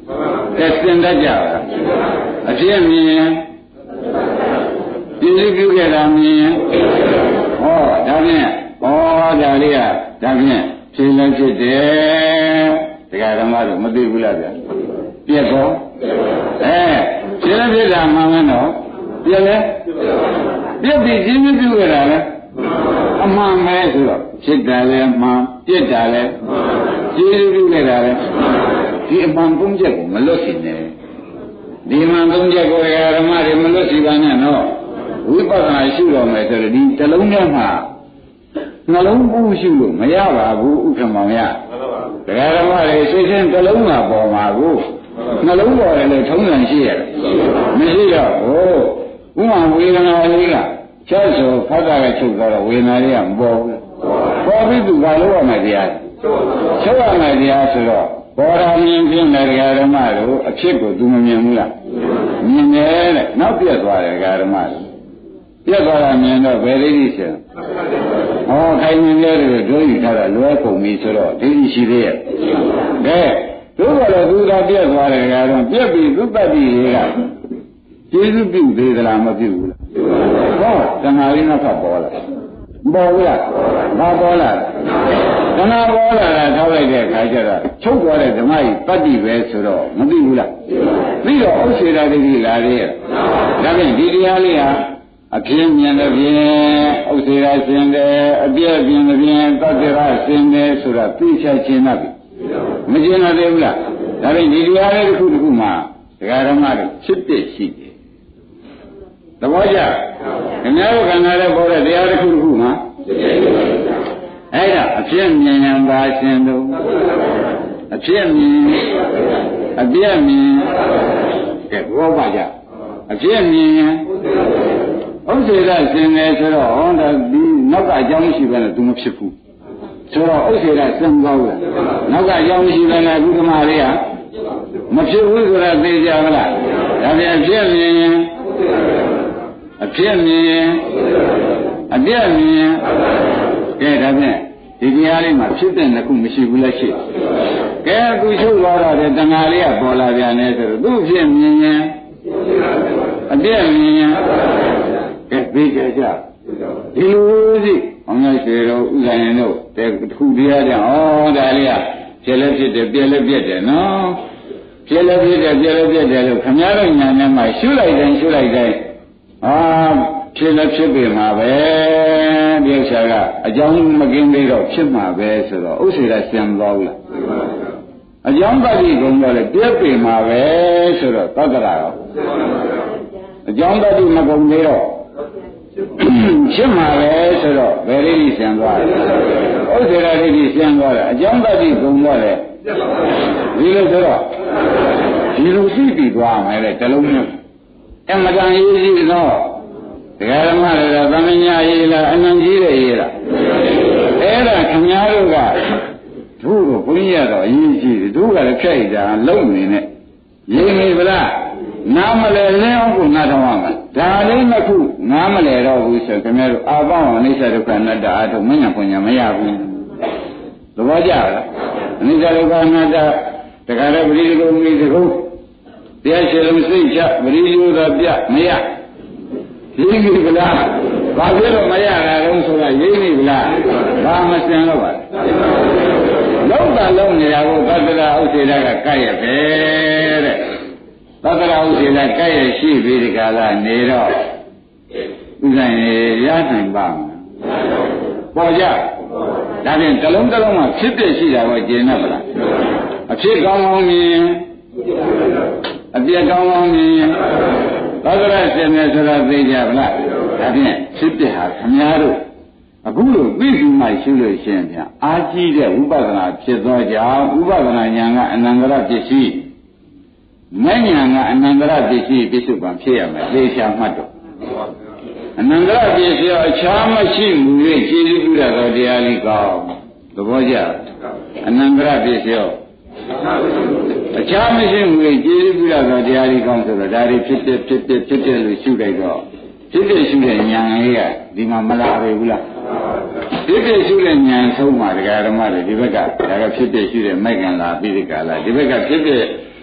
အဲစင်တတ်ကြပါအဖြစ်မြင်ရင်ပြည့်စုံပြုခဲ့တာမြင်ရင်ဟောဒါဖြင့်ဟောဒါလေးကဒါဖြင့်ဖြေလည်းဖြစ်တယ်တရားဓမ္မတို့မသိဘူးလားဗျာပြက်ကောအဲဖြေလည်းဖြစ်တာမှန်မယ်နော်ပြက်လဲပြက်ပြီးပြည့်စုံပြုခဲ့တာလဲအမှန်ပဲဆိုတော့ဖြစ်တာလဲမှန်ပြက်တာလဲပြည့်စုံပြုခဲ့တာလဲဒီအမှန်သုံးချက်ကိုမလွတ်စေနဲ့ဒီမှန်သုံးချက်ကိုဓမ္မတွေမလွတ်စီပါနဲ့နော်ဝိပဿနာရှုတော်မယ်ဆိုတော့ဒီတလုံးထဲမှာနှလုံးပူးရှုလို့မရပါဘူးဥက္ကမောင်ရတရားဓမ္မတွေစိတ်ချင်းတလုံးမှာပေါ်မှာကိုနှလုံးပေါ်တယ်လို့ထုံးစံရှိရတယ်မရှိတော့ဟိုဥမာဝေဒနာလေးကချက်ဆိုဖတ်တာကချုပ်သွားတော့ဝေဒနာလေးကမပေါ်ဘူးပေါ်ပြီးသူကလို့ရမယ်တရားချုပ်ရမယ်တရားဆိုတော့ဘောဓာမြင်ဖြင့်တရားဓမ္မတို့အဖြစ်ကိုသူမမြင်ဘူးလားမြင်တယ်တဲ့နောက်ပြတ်သွားတယ်တရားဓမ္မတို့ပြတ်သွားတာမြင်တော့ဘယ်လေးကြီးရှင်ဟောခိုင်မြင်တယ်တို့တို့ယူထားတာလွဲကုန်ပြီဆိုတော့ဒီကြီးရှိသေးရဲ့ကဲတို့ကလည်းသူသာပြတ်သွားတယ်ကတော့ပြတ်ပြီးသုတ္တတိတွေကကျေးဇူးပြုသေးသလားမပြုဘူးလားဟောတဏှာလေးနောက်ထပ်ပေါ်လာပေါ်ဘူးလားဘာပေါ်လာတဏှာပေါ်လာတာထောက်လိုက်တဲ့အခါကျတော့ချုပ်သွားတဲ့ဓမ္မကြီးတတ္တိပဲဆိုတော့မသိဘူးလားပြီးတော့ဥစ္စေတာတိလာလေးရဲ့ဒါဖြင့်ဒီတရားလေးဟာအပြင်းမြင်တဲ့ဖြင့်ဥစ္စေတာရှင်တယ်အပြည့်ပြင်းတဲ့ဖြင့်တတ္တရရှင်တယ်ဆိုတာသိချခြင်းတတ်ပြီမကျင်သေးဘူးလားဒါဖြင့်ဒီတရားလေးတစ်ခုတစ်ခုမှာဒကာဓမ္မတွေဖြစ်ဖြစ်ရှိတယ်သဘောကျခင်ဗျားတို့ခန္ဓာနဲ့ပေါ်တဲ့တရားတစ်ခုတစ်ခုမှာအဲ့ဒါအဖြစ်မြင်ရင်ပါရှင်တို့အဖြစ်မြင်အပြည့်မြင်ကဲဘောပါကြအဖြစ်မြင်ရင်ဥစ္စေတရှင်တယ်ဆိုတော့ဟောဒါဒီနောက်ကအကြောင်းမရှိဘဲနဲ့ तू မဖြစ်ဘူးဆိုတော့ဥစ္စေတစံကောင်းတယ်နောက်ကအကြောင်းမရှိဘဲနဲ့အခုဓမ္မလေးကမဖြစ်ဘူးဆိုတာသိကြမလားဒါပြန်အဖြစ်မြင်ရင်အဖြစ်မြင်ရင်အပြည့်မြင်ရင်ကဲဒါဖြင့်ဒီတရားလေးမှာဖြစ်တဲ့နှစ်ခုမရှိဘူးလားရှိကဲအခုချုပ်သွားတော့တဲ့တဏှာလေးကပေါ်လာပြန်နေဆိုတော့သူ့ဖြစ်မြင်ရင်အပြည့်မြင်ရင်ကဲသိကြကြဒီလိုစီအောင်ရရွှေတို့ဥဇာရင်တို့တဲ့ခုတရားကြောင့်ဩဒါလေးကဖြစ်လည်းဖြစ်တယ်ပြည့်လည်းပြည့်တယ်နော်ဖြစ်လည်းဖြစ်တယ်ပြည့်လည်းပြည့်တယ်လို့ခမည်းတော်ညာနဲ့မှရှုလိုက်တိုင်းရှုလိုက်တိုင်းအာဖြစ်လည်းဖြစ်ပြီမှာပဲဒီဥစ္စာကအကြောင်းမကင်းသေးတော့ဖြစ်မှာပဲဆိုတော့ဥစ္စေကစံမသွားဘူးလားအကြောင်းတတိကုံတော့လေပြည့်ပြီမှာပဲဆိုတော့သတ္တရာရောအကြောင်းတတိမကုံသေးတော့ဖြစ်မှာပဲဆိုတော့ဘယ်လေးကြီးစံသွားလဲဥစ္စေရာတိကြီးစံသွားတယ်အကြောင်းတတိကုံတော့လေဒီလိုဆိုတော့ဒီလိုသိပြီးသွားမယ်လေတလုံးမျိုးအမတန်ရေးကြီးတော့တရားဓမ္မတွေကသမညာရေးလားအနန္ကြီးတဲ့ရေးလားအဲ့ဒါခင်ဗျားတို့ကတို့တော့ဘုန်းကြီးကတော့အရေးကြီးတယ်တို့ကလည်းဖြတ်ရတာလုံနေနဲ့ရေးနေဗလားနားမလဲလင်းအောင်ကိုနားထောင်ရမှာဒါလေးနှစ်ခုနားမလဲတော့ဘူးဆိုခင်ဗျားတို့အာပေါင်းအနိစ္စဒုက္ခအနတ္တအားထုတ်မညာပညာမရဘူးသဘောကျလားအနိစ္စဒုက္ခအနတ္တတခါတော့ပရိသေကုမိသကုတရားရှိလုံးစိတ်ချပရိသေသောပြမရရင်းပြီဗလားဘာဖြစ်လို့မရတာလဲဆိုတာရင်းပြီဗလားဘာမစင်တော့ပါလောက်တာလုံးနေတာကိုသတ္တရာဥစ္စေတကကဲ့ရဲ့ပဲတဲ့သတ္တရာဥစ္စေတကဲ့ရဲ့ရှိပြီးဒီကလာနေတော့ဥစ္စာရနိုင်ပါမလားပေါ်ကြဒါဖြင့်တစ်လုံးတစ်လုံးမှာဖြစ်ဖြစ်ရှိတာကိုကျင့်ရပါလားအဖြစ်ကောင်းကောင်းမြင်အပြည့်ကောင်းကောင်းမြင်သက္ကရာရှင်နေဆိုတာသိကြဗလားဒါဖြင့်ဖြစ်ပြဟာခမည်းတော်အခုလိုသိရှိမှရှိလို့ရှင်ဗျာအာကြီးတဲ့ဝိပဿနာဖြစ်သောကြောင့်ဝိပဿနာဉာဏ်ကအနန္တရပစ္စည်းမဲ့ဉာဏ်ကအနန္တရပစ္စည်းပြစ္ဆုတ်ပံဖြစ်ရမယ်သိချာမှတ်တော့အနန္တရပစ္စည်းအခြားမရှိမူ၍ခြေစည်းပြုရသောတရားလေးကောင်းသဘောကျအနန္တရပစ္စည်းအခြားမရှိဘူးလေကျေးဇူးပြုရသောတရားလေးကောင်းဆိုတော့ဒါတွေဖြစ်ဖြစ်ဖြစ်ဖြစ်ဖြစ်ဖြစ်လို့ရှုလိုက်တော့ဖြစ်ဖြစ်ရှုတဲ့ဉာဏ်လေးကဒီမှာမလာပဲဘူးလားဖြစ်ဖြစ်ရှုတဲ့ဉာဏ်ဆုံးမှာဒကာဓမ္မတွေဒီဘက်ကဒါကဖြစ်ဖြစ်ရှုတဲ့မိုက်ကံလာပြီးဒီကလာဒီဘက်ကဖြစ်ဖြစ်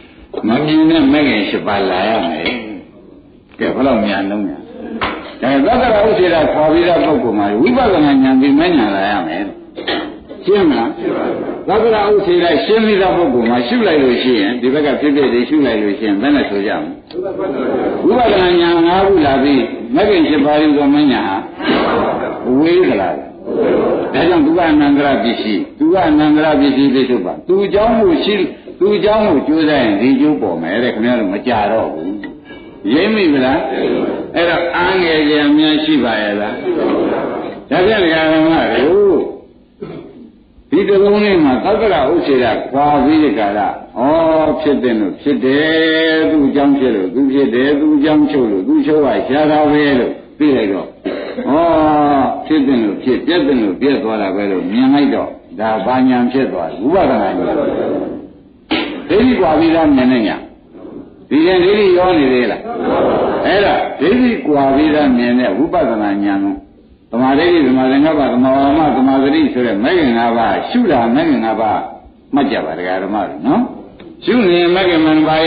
မမြင်တဲ့မဲ့ခင်ရှိပါလာရမယ်ကဲဘယ်လောက်များလုံးများဒါသက္ကရာဥစ္စေတာခေါ်ပြီးတဲ့ပုဂ္ဂိုလ်မှာဝိပဿနာဉာဏ်ပြီးမဲ့ဉာဏ်လာရမယ်ရှင်းမလားသက္ကရာဥစ္စေတာရှင်းပြီးတဲ့ပုဂ္ဂိုလ်မှာရှုလိုက်လို့ရှိရင်ဒီဘက်ကဖြစ်ဖြစ်တွေရှုလိုက်လို့ရှိရင်ဘယ်နဲ့ဆိုကြမလဲဝိပဿနာဉာဏ်၅ခုလာပြီးမဲ့ခင်ရှိပါလိမ့်ဆိုမဲ့ဉာဏ်ဟာဝေးကြလားဒါကြောင့်သူကအနန္တရပစ္စည်းသူကအနန္တရပစ္စည်းလေးဆိုပါသူเจ้าမှုရှိသူเจ้าမှုကျိုးစားရင်ဒီကျိုးပေါ်မယ်တဲ့ခင်ဗျားတို့မကြတော့ဘူးရိပ်မိဗလားအဲ့တော့အားငယ်ကြအများရှိပါရဲ့လားဒါပြန်ကြရမှာလို့ဒီတလုံးလေးမှာသက္ကရာဥစ္စေတာခွာပြီးဒီကလာဩဖြစ်တယ်လို့ဖြစ်တယ်သူเจ้าဖြစ်လို့သူဖြစ်တယ်သူเจ้าချုပ်လို့သူချုပ်ပါရှားတာပဲလို့သိလိုက်တော့ဩဖြစ်တယ်လို့ဖြစ်ပြက်တယ်လို့ပြက်သွားတာပဲလို့မြင်လိုက်တော့ဒါဘာညာဖြစ်သွားတယ်ဝိပဿနာဉာဏ်ဒိဋ္ဌိကွာပြီးသားမြင်နေညာဒီရင်ဒိဋ္ဌိရောနေသေးလားအဲ့ဒါဒိဋ္ဌိကွာပြီးသားမြင်တဲ့ဝိပဿနာဉာဏ်ကိုသမာဓိသမာသင်္ကပ္ပသမာဝါမသမာဓိဆိုတဲ့မဲ့ခင်၅ပါးရှုတာမဲ့ခင်၅ပါးမှတ်ကြပါတရားဓမ္မတွေနော်ရှုနေမဲ့ခင်၅ပါးရ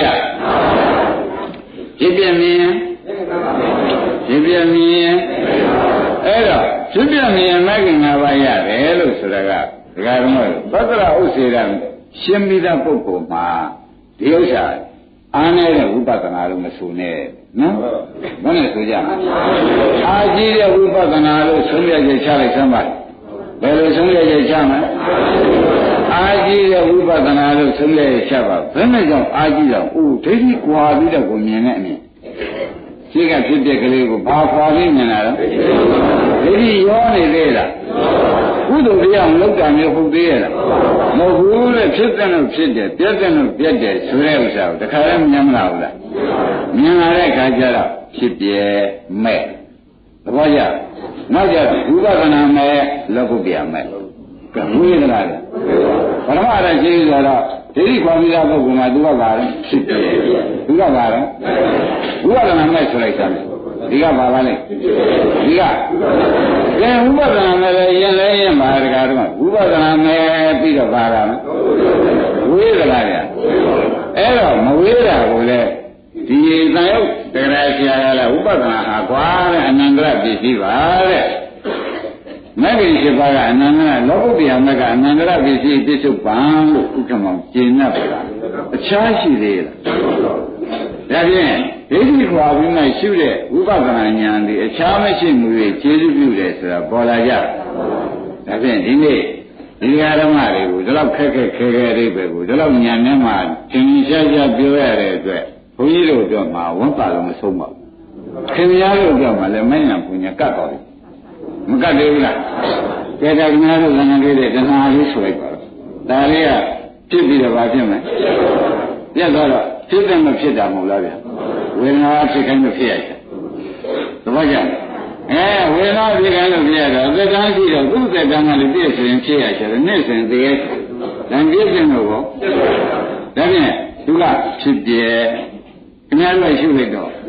ဖြစ်ပြမြင်ဖြစ်ပြမြင်အဲ့တော့ဖြစ်ပြမြင်မဲ့ခင်၅ပါးရတယ်လို့ဆိုတာကတရားဓမ္မတွေသက္ကရာဥစ္စေတာရှင်းပြီးတဲ့ပုဂ္ဂိုလ်မှာဒီဥစ္စာအားနေတဲ့ဝိပဿနာလို့မဆိုနဲ့နော်ဘယ်နဲ့ဆိုကြမလဲအာကြီးတဲ့ဝိပဿနာလို့ဆုံးဖြတ်ချက်ချလိုက်စမ်းပါဘယ်လိုဆုံးဖြတ်ချက်ချမလဲအာကြီးတဲ့ဝိပဿနာလို့ဆုံးဖြတ်ချက်ချပါဘယ်နဲ့ကြောင့်အာကြီးတော့အိုးဒိဋ္ဌိကွာပြီးတော့ကိုမြင်တဲ့အမြင်ရှိကဖြစ်တဲ့ကလေးကိုဘာကွာပြီးမြင်တာလဲဒိဋ္ဌိရောနေသေးလားကုသိုလ်တရားမလုပ်တာမျိုးဟုတ်သေးရဲ့လားမဟုတ်ဘူးလေဖြစ်တဲ့လို့ဖြစ်တယ်ပြက်တဲ့လို့ပြက်တယ်ဆိုတဲ့ဥစ္စာကိုတခါလည်းမြင်မလားဘူးလားမြင်လာတဲ့အခါကျတော့ဖြစ်ပြဲမဲ့သဘောကျနောက်ကျဝိပဿနာမဲ့လောကုတ္တရာမဲ့ကဝိသလားလေပရမအရရှိဆိုတော့ဒိဋ္ဌိခွာပြီးသားပုဂ္ဂိုလ်မှာသူကပါတော့ဖြစ်ပြဲသူကပါတော့ဝိပဿနာမဲ့ဆိုလိုက်စမ်းဒီကပါပါလေဒီကကဲဝိပဿနာမဲ့လည်းရင်လည်းရင်ပါတကားတော့ဝိပဿနာမဲ့ပြီးတော့ပါတာဝေးသလားဗျအဲ့တော့မဝေးတာကိုလည်းဒီတန်ရုပ်တရားဆရာကလည်းဥပဒနာဟာကွာတဲ့အနန္တရပစ္စည်းပါတဲ့မဂ္ဂင်ရှိပါကအနန္တရလောကုတ္တရာမဂ္ဂအနန္တရပစ္စည်းပြစ္ဆုတ်ပံလို့ဥက္ကမောင်ကျင့်납ပါလားအခြားရှိသေးလားဒါဖြင့်ဒိဋ္ဌိခွာပြီးမှရှုတဲ့ဝိပဿနာဉာဏ်ဒီအခြားမရှိမှုတွေကျေစုပြုတယ်ဆိုတာပေါ်လာကြဒါဖြင့်ဒီနေ့ဒီဓမ္မတွေကိုဒီလောက်ခက်ခက်ခဲခဲလေးပဲကိုဒီလောက်ဉာဏ်နဲ့မှသင်ရှားရှားပြောရတဲ့အတွက်ဘုန်းကြီးတို့တော့မှဝန်ပါလို့မဆုံးပါဘူးခင်ဗျားတို့တော့မှလည်းမဉဏ်ပူညာကတ်တော်တယ်မကတ်သေးဘူးလားကဲဒါခင်ဗျားတို့လည်းလေးတဲ့တဏှာလေးဆိုလိုက်ပါတော့ဒါလေးကဖြစ်ပြီးတော့ဘာဖြစ်မလဲပြတ်သွားတော့ဖြစ်တယ်မဖြစ်တာမဟုတ်လားဗျဝေဒနာဖြစ်ခိုင်းလို့ဖြစ်ရတယ်သဘောကျအဲဝေဒနာဖြစ်ခိုင်းလို့ဖြစ်ရတော့သက်တမ်းရှိတော့သူ့သက်တမ်းကလည်းပြည့်စုံဖြစ်ရချင်တယ်နေ့စဉ်သိရဲ့တန်ပြည့်စုံလို့ပေါ့ဒါဖြင့်သူကဖြစ်ပြဲခင်ဗျားတို့ရှုလိုက်တော့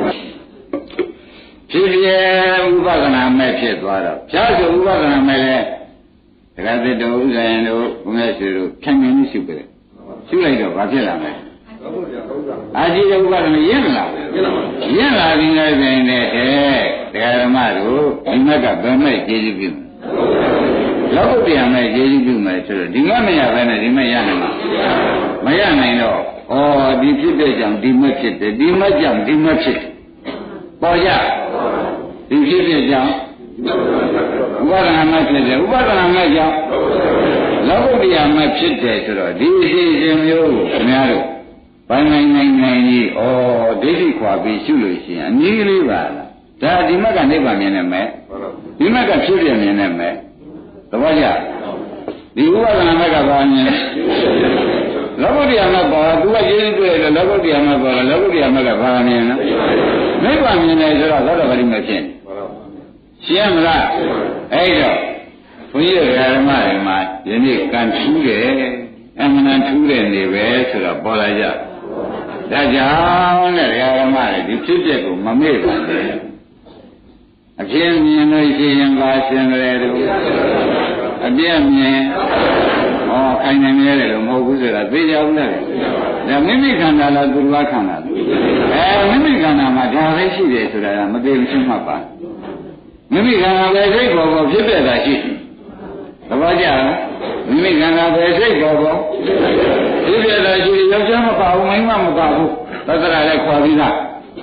ဖြစ်ပြဲဥပဒနာမဲ့ဖြစ်သွားတော့ဖြားဆိုဥပဒနာမဲ့လေဒကာသစ်တို့ဥဇယံတို့ဘုရားရှိတို့ဖြန့်မြင်မှုရှုကြတယ်ရှုလိုက်တော့ဘာဖြစ်လာမလဲအာဇီဥပဒနာရင့်လာရင့်လာပြီးလည်းပြင်နေတဲ့တရားဓမ္မတို့ဒီမက်ကဘယ်မဲ့ကျေစုပြုလောကုတ္တရာမဲ့ကျေစုပြုမယ်ဆိုတော့ဒီမမရဘဲနဲ့ဒီမရနိုင်မှာမရနိုင်တော့ဩဒီဖြစ်တဲ့ကြောင့်ဒီမက်ဖြစ်တယ်ဒီမက်ကြောင့်ဒီမက်ဖြစ်တယ်ပေါ်ကြဒီဖြစ်တဲ့ကြောင့်ဥပါဒနာမဖြစ်တယ်ဥပါဒနာမကြောင့်လောကုတ္တရာမဖြစ်တယ်ဆိုတော့ဒီအစီအစဉ်မျိုးကိုခင်ဗျားတို့ဘာနိုင်နိုင်နိုင်ကြီးဩဒိဋ္ဌိခွာပြီးရှုလို့ရှိရင်အနည်းလေးပါလားဒါဒီမက်ကနိဗ္ဗာန်မြင်နေမယ်ဒီမက်ကဖြစ်ပြမြင်နေမယ်သဘောကျဒီဥပါဒနာမက်ကဘာမြင်လောကုတ္တရာမပေါ်သူကကျေးဇူးတွေ့တယ်လောကုတ္တရာမပေါ်လောကုတ္တရာမကဘာမြင်လဲနိဗ္ဗာန်မြင်တယ်ဆိုတော့သောတာပတိမဖြစ်ရှင်းမလားအဲ့တော့ဘုန်းကြီးဓမ္မတွေမှာယနေ့ကံထူးတယ်အမှန်တန်ထူးတဲ့နေပဲဆိုတော့ပေါ်လာကြဒါကြောင့်တဲ့ဓမ္မတွေဒီဖြစ်ပျက်ကိုမမေ့ပါနဲ့အဖြစ်မြင်လို့ရှိရင်ပါရှင်တယ်တို့အပြည့်မြင်ဩ哦，看见没有？我不是了，最叫不了。那妹妹看到了，都我看到了。哎，妹妹看到嘛，这还是的出来了，没得什么办。妹妹看到白水宝宝，别别的去。怎么讲？妹妹看到白水宝宝，别别的去，要什么保护，没嘛没保护，到这来夸你了。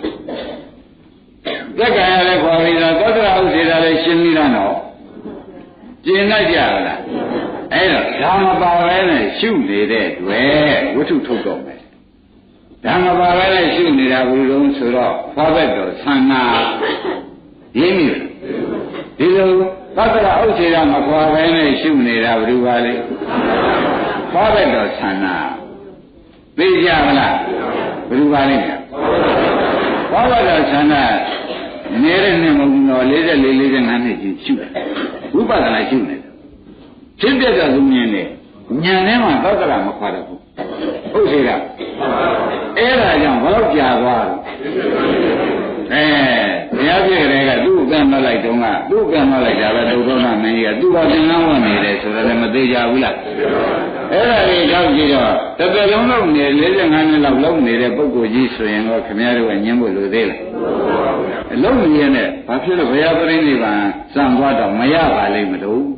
这个来夸你了，到这来谁来心里了喏？真的假的？哎呀，咱们把外来修理的对，我就偷懂了。咱们把外来修理的不容易了，发不了产呐，也没有。比如，到这来欧洲咱们把外来修理的不如话嘞，发不了产呐，没假不啦？不如话嘞，发不了产呐，年人呢，我们说，来这来来这俺们就修了，不把它来修了。真别叫中年的，年年嘛到这来没夸得过，不是的，哎，那讲我老家话，哎，人家这个那个路边那来种啊，路边那来家了，都说那没个，路边经常问你的，说的他们对家不了，哎，那你搞记着，特别龙龙的，那些俺们老龙的的，不过几十年我看面这个年不路的了，龙年的，把皮了不要不然地方上挂到没呀把来没头。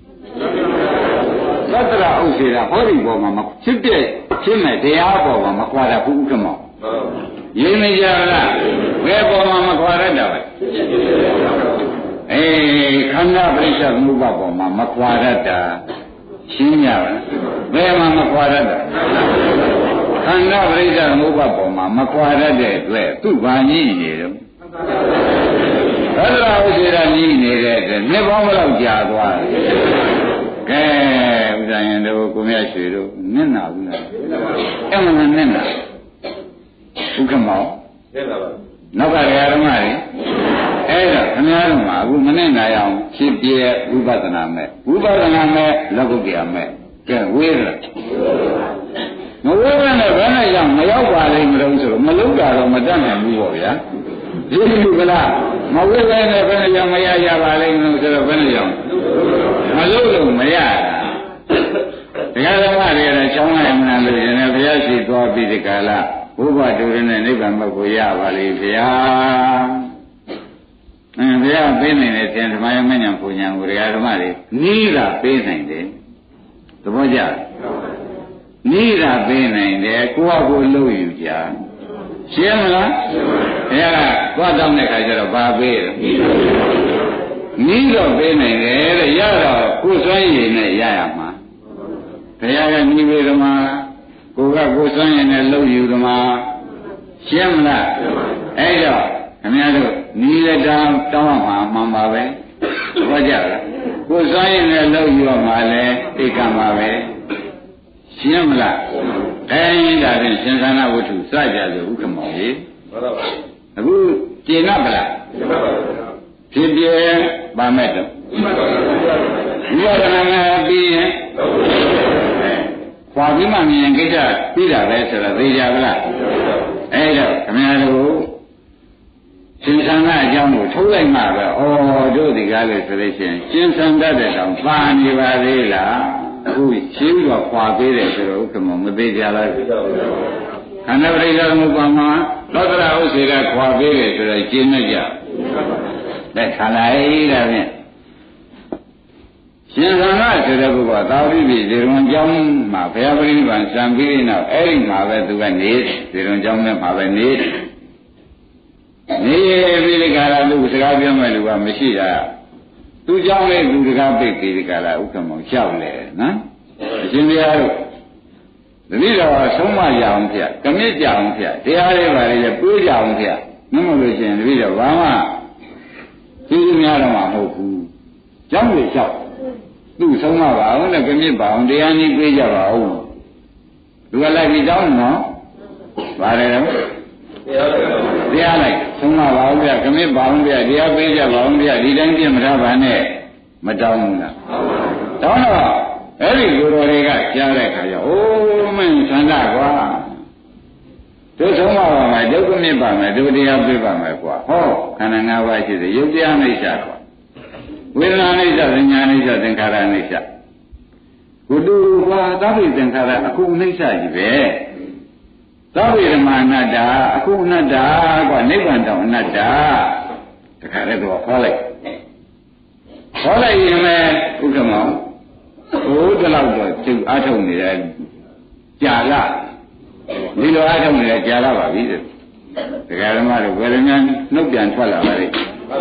那这个欧洲的好的国嘛嘛，这边这买这样国嘛嘛花的不怎么，因为这样啦，外国嘛嘛花的多，哎，看到不是木巴国嘛嘛花的多，新疆外嘛嘛花的多，看到不是木巴国嘛嘛花的多，对，都管你的。那这个欧洲的你那个，你帮不了家多。哎，我讲人都公园水都嫩哪子呢？要么嫩哪？不看毛？那个人嘛的，哎呀，他们人嘛，我们那样去别五百多难买，五百多难买，那个给买，给为了。我为了呢，原来讲没有挂的没东西，没楼挂的没当然不过呀，有个啦，我为了呢，原来讲没有家挂的没东西，原来讲。没路都没呀，这个他妈的，将来我们现在不要去做别的干了，我把这个人那边不过呀，把里不要，嗯，不要背那的天他妈要没人不讲，我这个他妈的，你啦背那的，怎么讲？你啦背那的，过过路有讲，行了，哎呀，我当那开始了，八背了。你都背那个，要到过酸盐的压压嘛？他压个你为什么？过个过酸盐的漏油的嘛？行不啦？哎呀，他们家都你在张张嘛忙嘛呗？我讲了，过酸盐的漏油嘛嘞，得干嘛呗？行不啦？哎，那人身上那我出啥家就不可毛的，那不接纳不啦？偏偏把脉的，你要跟他们比，哎，花皮嘛面给他比了来是了，对家不啦？哎的，他们家都身上那讲我出来嘛的，哦，这个个来是来先，身上在这上翻你吧对啦，我新个花皮的时候，怎么没对家了？看到这个我帮忙，老子来我现在花皮的时候进了家。来看来了呢，先生那时候不过到底比这种讲嘛，不要不你管三比零了，哎，麻烦都个你，这种讲的麻烦你，你比这个了，都是个表面都个没事的，都讲的都是个被给这个了，我根本晓得呢，现在你说什么讲片，根本讲片，第二个话呢，不讲片，那么多钱，你说往往。就是那样的嘛，好苦，讲不笑，路上嘛吧，我那跟你讲，这样你归家吧，哦，如果来给讲呢，完了，这样来，从嘛吧，我跟你讲的，这样归家吧，我这你两天没上班呢，没找我呢，找了，哎，你说这个将来看下，哦，我们穿大褂。都从嘛吧买，都跟你办买，都这样对办买过。哦，看来俺外去的有这样的下过，为了那下人家那下人看来那下，我都ကွာသဗ္ဗေသင်္ခါရအခုအနိစ္စကြီးပဲသဗ္ဗေဓမ္မအနတ္တအခုအနတ္တကွာနိဗ္ဗာန်တောင်အနတ္တတခါတည်းတော့ဟောလိုက်ဟောလိုက်ရင်လည်းဥက္ကမောဘိုးတလောက်တော့သူအားထုတ်နေတယ်ကြာလာဒီလိုအားထုတ်နေတယ်ကြာလာပါပြီတဲ့ဒကာဓမ္မတို့ဝေဒနာနှုတ်ပြန်ထွက်လာပါလေ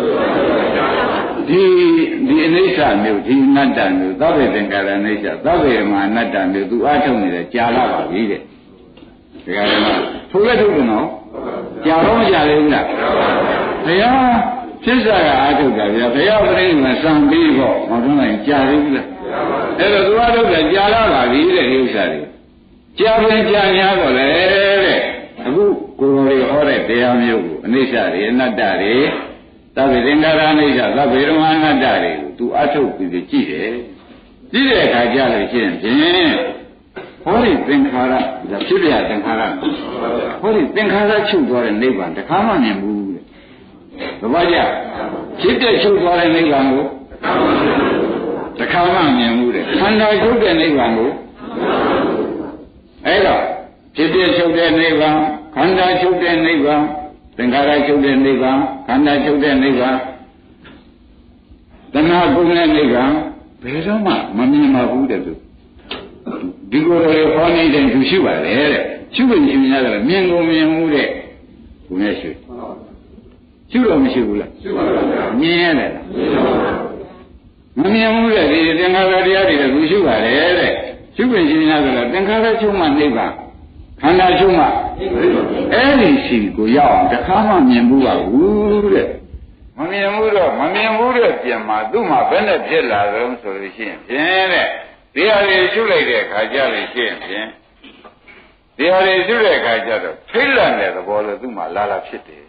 ဒီဒီအနိစ္စမျိုးဒီအနတ္တမျိုးသဗ္ဗေသင်္ခါရအနိစ္စသဗ္ဗေဓမ္မအနတ္တမျိုးသူအားထုတ်နေတယ်ကြာလာပါပြီတဲ့ဒကာဓမ္မထိုးလဲထုတ်တယ်နော်ကြာတော့မကြာသေးဘူးလားဘုရားဖြစ်စားကအားထုတ်တာဗျာဘုရားပြိဋိမစံပြီးပေါ့မဟုတ်နိုင်ကြာသေးဘူးလားအဲ့တော့သူအားထုတ်တယ်ကြာလာပါပြီတဲ့ဒီဥစ္စာတွေကြာပြန်ကြာများတော့လေတဲ့အခုကိုယ်တော်တွေဟောတဲ့တရားမျိုးကိုအနိစ္စတွေအနတ္တတွေသဗ္ဗေသင်္ခါရအနိစ္စသဗ္ဗေဓမ္မအနတ္တတွေကိုသူအထုတ်ပြီးကြည့်တယ်ကြည့်တဲ့အခါကျလို့ရှိရင်ဖြင့်ဟောဒီသင်္ခါရဒါဖြစ်ပြသင်္ခါရဟောဒီသင်္ခါရချုပ်သွားတဲ့နိဗ္ဗာန်တခါမှမြင်ဘူးတဲ့သဘောကျဖြစ်တဲ့ချုပ်သွားတဲ့နိဗ္ဗာန်ကိုတခါမှမြင်ဘူးတဲ့ခန္ဓာချုပ်တဲ့နိဗ္ဗာန်ကိုအဲ့တော့ဖြစ်တဲ့ချုပ်တဲ့နိဗ္ဗာန်ခန္ဓာချုပ်တဲ့နိဗ္ဗာန်သင်္ခါရချုပ်တဲ့နိဗ္ဗာန်ခန္ဓာချုပ်တဲ့နိဗ္ဗာန်တဏှာကုတဲ့နိဗ္ဗာန်ဘယ်တော့မှမမြင်ပါဘူးတဲ့သူဒီကိုယ်တော်ခေါ်နေတဲ့သူရှိပါလေတဲ့ရှုလို့မြင်ရတယ်မြင်ကိုမြင်မှုတဲ့ဘုရားရှိရှုတော့မရှိဘူးလားရှုပါပါဗျာမြင်ရတယ်လားမမြင်ဘူးတဲ့ဒီသင်္ခါရတရားတွေလည်းသူရှုပါလေတဲ့ရှုပင်ရှင်းရတယ်လားသင်္ခါရချုပ်မှနိဗ္ဗာန်ခန္ဓာချုပ်မှအဲ့ဒီစီကိုရောက်အောင်တခါမှမြင်ဘူးပါဘူးတဲ့မမြင်ဘူးတော့မမြင်ဘူးတဲ့ပြန်မှာသူ့မှာဘယ်နဲ့ဖြစ်လာတော့ဆိုလို့ရှိရင်ဖြင့်တဲ့ဒီဟာတွေရှုလိုက်တဲ့အခါကျလို့ရှိရင်ဖြင့်ဒီဟာတွေရှုတဲ့အခါကျတော့ထိတ်လန့်တဲ့သဘောလို့သူ့မှာလာလာဖြစ်တယ်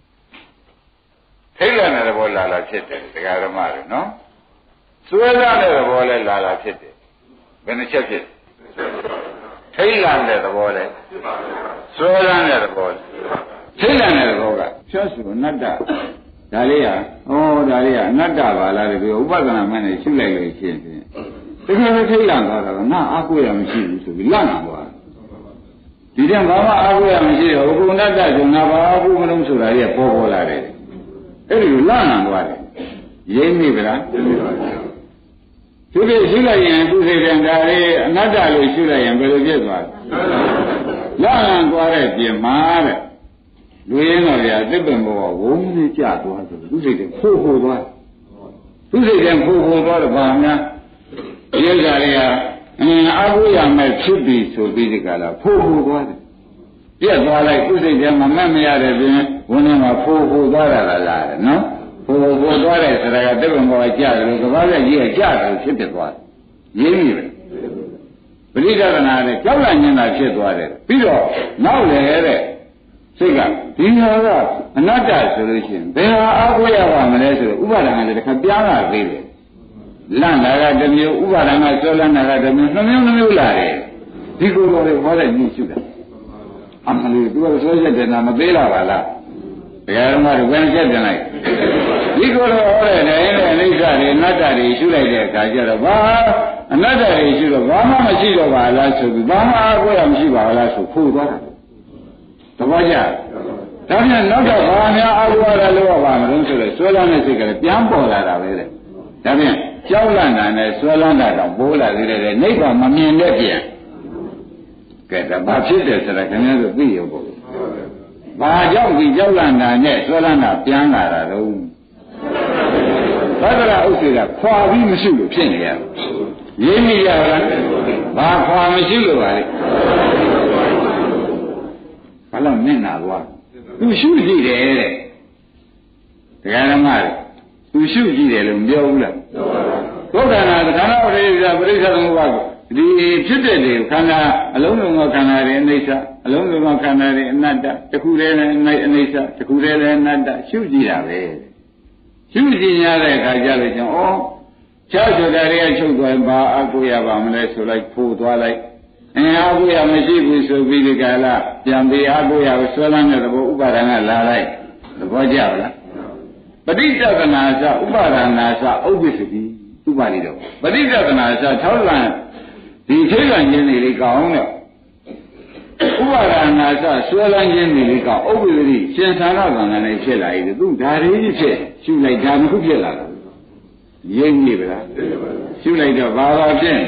ထိတ်လန့်တဲ့သဘောလာလာဖြစ်တယ်ဒကာဓမ္မတွေနော်စွဲလာတဲ့သဘောလဲလာလာဖြစ်တယ်ဘယ်နှချက်ဖြစ်ထိတ်လန့်တဲ့သဘောလဲစွဲလန်းတဲ့သဘောထိတ်လန့်တဲ့သဘောကဖြတ်စုအနတ္တဒါလေးဟာဩဒါလေးဟာအနတ္တပါလားတဲ့ဥပဒနာမှန်းနဲ့ရှုလိုက်လို့ရှိရင်တကယ်ပဲထိတ်လန့်သွားတာကငါအားကိုးရမရှိဘူးဆိုပြီးလန့်လာသွားဒီတဲ့ဘာမှအားကိုးရမရှိတော့ဥပ္ပန္နတ္တဆိုငါဘာအားကိုးမလို့ဆိုတာကြီးကပေါ်ပေါ်လာတယ်အဲ့ဒီလန့်လာသွားတယ်ရိမ့်မိဗလားသူတွေရှုလိုက်ရင်သူစိတ်ကံဒါလေးအနတ္တလို့ရှုလိုက်ရင်ဘယ်လိုဖြစ်သွားလဲလန့်သွားတဲ့ပြင်မှာတဲ့လူရင်းတော်ဗျာသစ်ပင်ဘောဝုန်းကြီးကျသွားဆိုသူစိတ်ကဖိုးဖိုးသွားသူစိတ်ကဖိုးဖိုးသွားတော့ဘာများဒီဥစ္စာတွေကအင်းအဘိယမဲ့ဖြစ်ပြီဆိုပြီးဒီကလာဖိုးဖိုးသွားတယ်ပြက်သွားလိုက်သူစိတ်ကမမှတ်မရတဲ့ပြင်ဝန်းထဲမှာဖိုးဖိုးသွားတာလားလားနော်ဖိုးဖိုးသွားတဲ့စရာကသစ်ပင်ဘောကျတယ်လို့ကဘာလက်ကြီးကကျတယ်ဖြစ်ဖြစ်သွားတယ်ရင်းပြီပဲပရိဒနာနဲ့ကြောက်လန့်နေတာဖြစ်သွားတယ်ပြီးတော့နောက်လေတဲ့စိတ်ကဒီဟာကအနတ္တဆိုလို့ရှိရင်ဘယ်ဟာအားကိုးရပါမလဲဆိုတော့ဥပါဒဏ်ကလည်းတစ်ခါပြားလာသေးတယ်လန့်တာကတစ်မျိုးဥပါဒဏ်ကဆွဲလန်းတာကတစ်မျိုးနှမျိုးနှမျိုးလာတယ်ဒီကိုယ်တော်တွေဟောတဲ့ညှိရှုတာအမှန်လို့သူကဆွဲချက်တယ်နာမသေးလာပါလားတရားဓမ္မတွေဝင်ချက်တင်လိုက်ဒီကိုယ်တော်ဟောတဲ့တိုင်းနဲ့အနိစ္စတွေအနတ္တတွေရှုလိုက်တဲ့အခါကျတော့ဘာအနတ္တတွေရှုတော့ဘာမှမရှိတော့ပါလားဆိုပြီးဘာမှအားကိုးရမရှိပါလားဆိုဖို့သွားတာသဘောကျဒါဖြင့်နောက်တော့ဘာများအားကိုးရလို့ပါမလို့ဆိုတော့ဆွဲလန်းတဲ့စိတ်ကလည်းပြန်ပေါ်လာတာပဲတဲ့ဒါဖြင့်ကြောက်လန့်တာနဲ့ဆွဲလန်းတာတော့ပိုးလာသေးတယ်နိဗ္ဗာန်မမြင်တဲ့ပြန်ကဲဒါဘာဖြစ်တယ်ဆိုတာခင်ဗျားတို့သိရဖို့ဘာကြောင့်ဒီကြောက်လန့်တာနဲ့ဆွဲလန်းတာပြန်လာတာတော့သတ္တရဥစ္စေကခွာပြီးမရှိလို့ဖြစ်နေရရင်းမိရတာဘာခွာမရှိလို့ပါလေဘာလို့မျက်နာသွားသူရှုကြည့်တယ်တဲ့တရားဓမ္မတွေသူရှုကြည့်တယ်လို့မပြောဘူးလားပြောပါဘူးသုဒ္ဓနာခန္ဓာပရိစ္ဆာပရိစ္ဆာသမုပ္ပါဒ်ဒီဖြစ်တဲ့လေခန္ဓာအလုံးစုံသောခန္ဓာတွေအနိစ္စအလုံးစုံသောခန္ဓာတွေအနတ္တတစ်ခုတည်းလည်းအနိစ္စတစ်ခုတည်းလည်းအနတ္တရှုကြည့်တာပဲရှုကြည့်ရတဲ့အခါကျလို့ကျွန်တော်ဩချားဆိုတာတွေကချုပ်သွားရင်ဘာအကူရပါမလဲဆိုလိုက်ဖိုးသွားလိုက်အင်းအကူရမရှိဘူးဆိုပြီးဒီကလာပြန်ပြီးအကူရကိုဆွဲလန်းတဲ့သဘောဥပါဒဏ်ကလာလိုက်သဘောကျလားပဋိစ္စကနာသဥပါဒနာသဥပ္ပစ္စတိဥပါလိတော့ပဋိစ္စကနာသထောက်လန့်ဒီထိတ်လန့်ခြင်းတွေလေးကောင်းတော့ဥပါဒနာစဆွဲလန်းခြင်းတွေလေးကောင်းဥပ္ပဒိရှင်သာရကံနဲ့ဖြစ်လာပြီသူဒါလေးကြီးဖြစ်ရှုလိုက်ဒါမှဖြစ်လာတာရိပ်နေဗလားရှုလိုက်တော့ဘာသာဖြစ်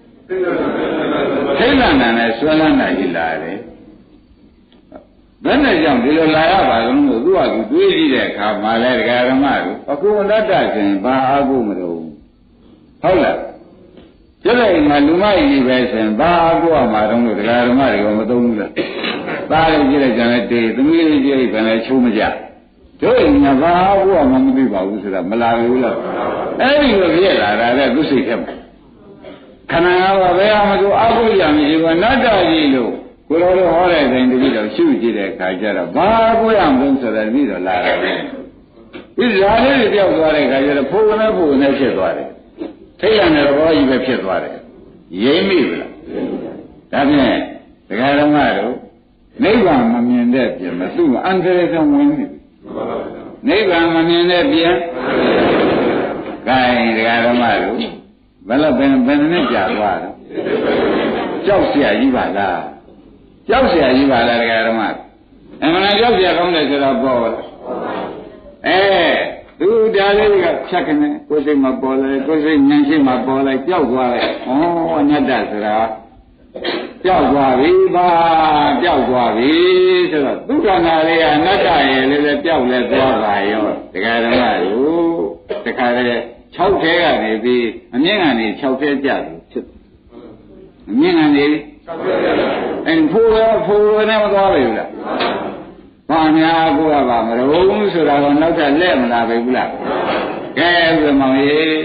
ထိတ်လန့်တာနဲ့ဆွဲလန်းတာကြီးလာတယ်ဘယ်နဲ့ကြောင့်ဒီလိုလာရပါလို့သူကသူတွေးကြည့်တဲ့အခါမှာလဲဒကာဓမ္မတို့အခုအတ္တရှင်ဘာအကုမလို့ဟုတ်လားကျက်လိုက်မှလူမကြီးပဲဆိုရင်ဘာအကုမှာတော့ဒကာဓမ္မတွေကမသုံးဘူးလားသားလေးကြည့်လိုက်ကြတယ်တေးသမီးလေးကြည့်လိုက်ကြတယ်ချိုးမကြတို့ရင်ငါဘာအကုမှမသိပါဘူးဆိုတာမလာဘူးလားအဲ့ဒီလိုပြည့်လာတာတဲ့သူစိတ်ထဲမှာခန္ဓာကဘယ်အမှသူအကုရမရှိဘူးနတ္တကြီးလို့ကိုယ်တော်ဟောတဲ့တိုင်းတတိတော့ရှုကြည့်တဲ့အခါကျတော့ဘာကိုရမလို့ဆိုတာပြီးတော့လာတယ်ဒီဇာလေးတွေပြောက်သွားတဲ့အခါကျတော့ဖုန်းနဲ့ဖုန်းနဲ့ဖြစ်သွားတယ်ထိတ်ရတဲ့ဘောကြီးပဲဖြစ်သွားတယ်ရိမ့်မိပြီလားဒါဖြင့်ဒကာဓမ္မတို့နိဗ္ဗာန်မမြင်တဲ့ပြင်မသူ့အန္တရာယ်ကဝင်နေပြီနိဗ္ဗာန်မမြင်တဲ့ပြင်ဂိုင်းဒကာဓမ္မတို့ဘယ်တော့ဘယ်ဘယ်နဲ့ကြာသွားတော့ကြောက်เสียကြီးပါလားကြောက်เสียကြီးပါလားတရားဓမ္မအမှန်ကြောက်เสียကောင်းတယ်ဆိုတော့ပေါ်လားအဲသူဒါလေးကဖြတ်ကနေကိုယ်စိတ်မှာပေါ်လာကိုယ်စိတ်ဉာဏ်ရှိမှပေါ်လာကြောက်သွားတယ်ဩအနတ္တဆိုတာကြောက်သွားပြီပါကြောက်သွားပြီဆိုတော့သူခန္ဓာလေးကအနတ္တရဲ့လည်းလည်းကြောက်လဲသွားပါရောတရားဓမ္မတို့တခါတည်း၆ထဲကနေပြီးအမြင့်ကနေ၆ထဲကျတယ်ဖြစ်အမြင့်ကနေအဲဖိုးရဖိုးနဲ့မသွားပြီလားဘာများကိုကပါမလို့ဆိုတာတော့နောက်ထပ်လက်မလာပြီဘူးလားကဲဆိုမောင်ကြီး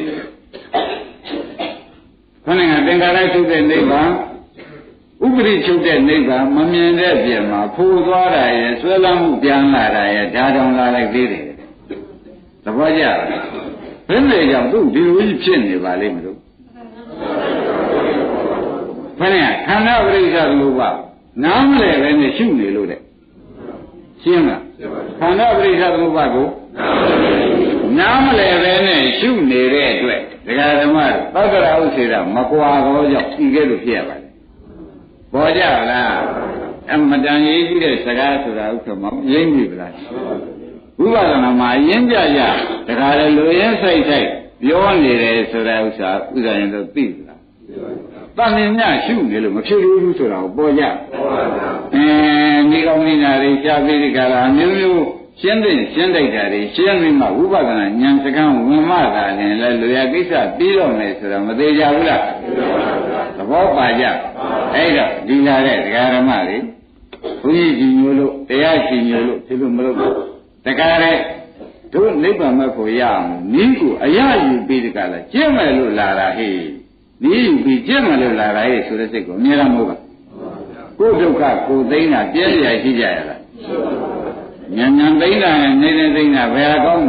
ခဏကသင်္ကာရချုပ်တဲ့နိဗ္ဗာန်ဥပရိချုပ်တဲ့နိဗ္ဗာန်မမြင်တဲ့ပြင်မှာဖိုးသွားတာရဲ့ဆွဲလမ်းမှုပြန်လာတာရဲ့ဓာတောင်လာလိုက်သေးတယ်သဘောကျလားဘယ်နဲ့ကြောင့်သူဒီလိုကြီးဖြစ်နေပါလိမ့်မလို့ခဏခန္ဓာပရိစ္ဆသမုပ္ပါနားမလဲပဲနဲ့ရှုနေလို့တဲ့ရှင်းလားခန္ဓာပရိစ္ဆသမုပ္ပါကိုနားမလဲပဲနဲ့ရှုနေတဲ့အတွက်ဒကာဓမ္မသောတရာဥစ္စေတာမကွာတော့ကြောင့်ဤကဲ့သို့ဖြစ်ရပါလေပေါ်ကြလားအမတန်ရေးကြည့်တဲ့စကားဆိုတာဥစ္စာမရင်းပြီလားဝိပဿနာမှာရင်းကြကြဒကာလည်းလူရင်းဆိုင်ဆိုင်ပြောနေတယ်ဆိုတာဥစ္စာဥစ္စာရင်တော့သိလားတန်မြင်ညရှုနေလို့မဖြစ်ဘူးဆိုတာကိုပေါ်ကြအဲဒီကောင်းနေတာတွေရှားပြီးဒီကလာမျိုးမျိုးရှင်းတဲ့ရှင်းတိုက်တာတွေရှင်းပြီးမှဝိပဿနာဉာဏ်စကံဝင်မှသာရင်လည်းလူရကိစ္စပြီးတော့မယ်ဆိုတာမသေးကြဘူးလားသဘောပါကြအဲ့တော့ဒီလာတဲ့ဒကာဓမ္မတွေဘုန်းကြီးကြီးမျိုးလို့တရားကြီးမျိုးလို့ဒီလိုမလုပ်ဘူးဒကာတဲ့တို့နိဗ္ဗာန်မဲ့ကိုရအောင်နီးကိုအရယူပြီးဒီကလာကျင့်မယ်လို့လာတာဟေ့နီးယူပြီးကျင့်မယ်လို့လာတာဟေ့ဆိုတဲ့စိတ်ကိုအများအားမဟုတ်ပါကိုယ်ဒုက္ခကိုယ်သိမ်းတာပြည့်ရရှိကြရလားဉာဏ်ဉာဏ်သိမ်းတာနဲ့နေနေသိမ်းတာဘယ်အကောင်း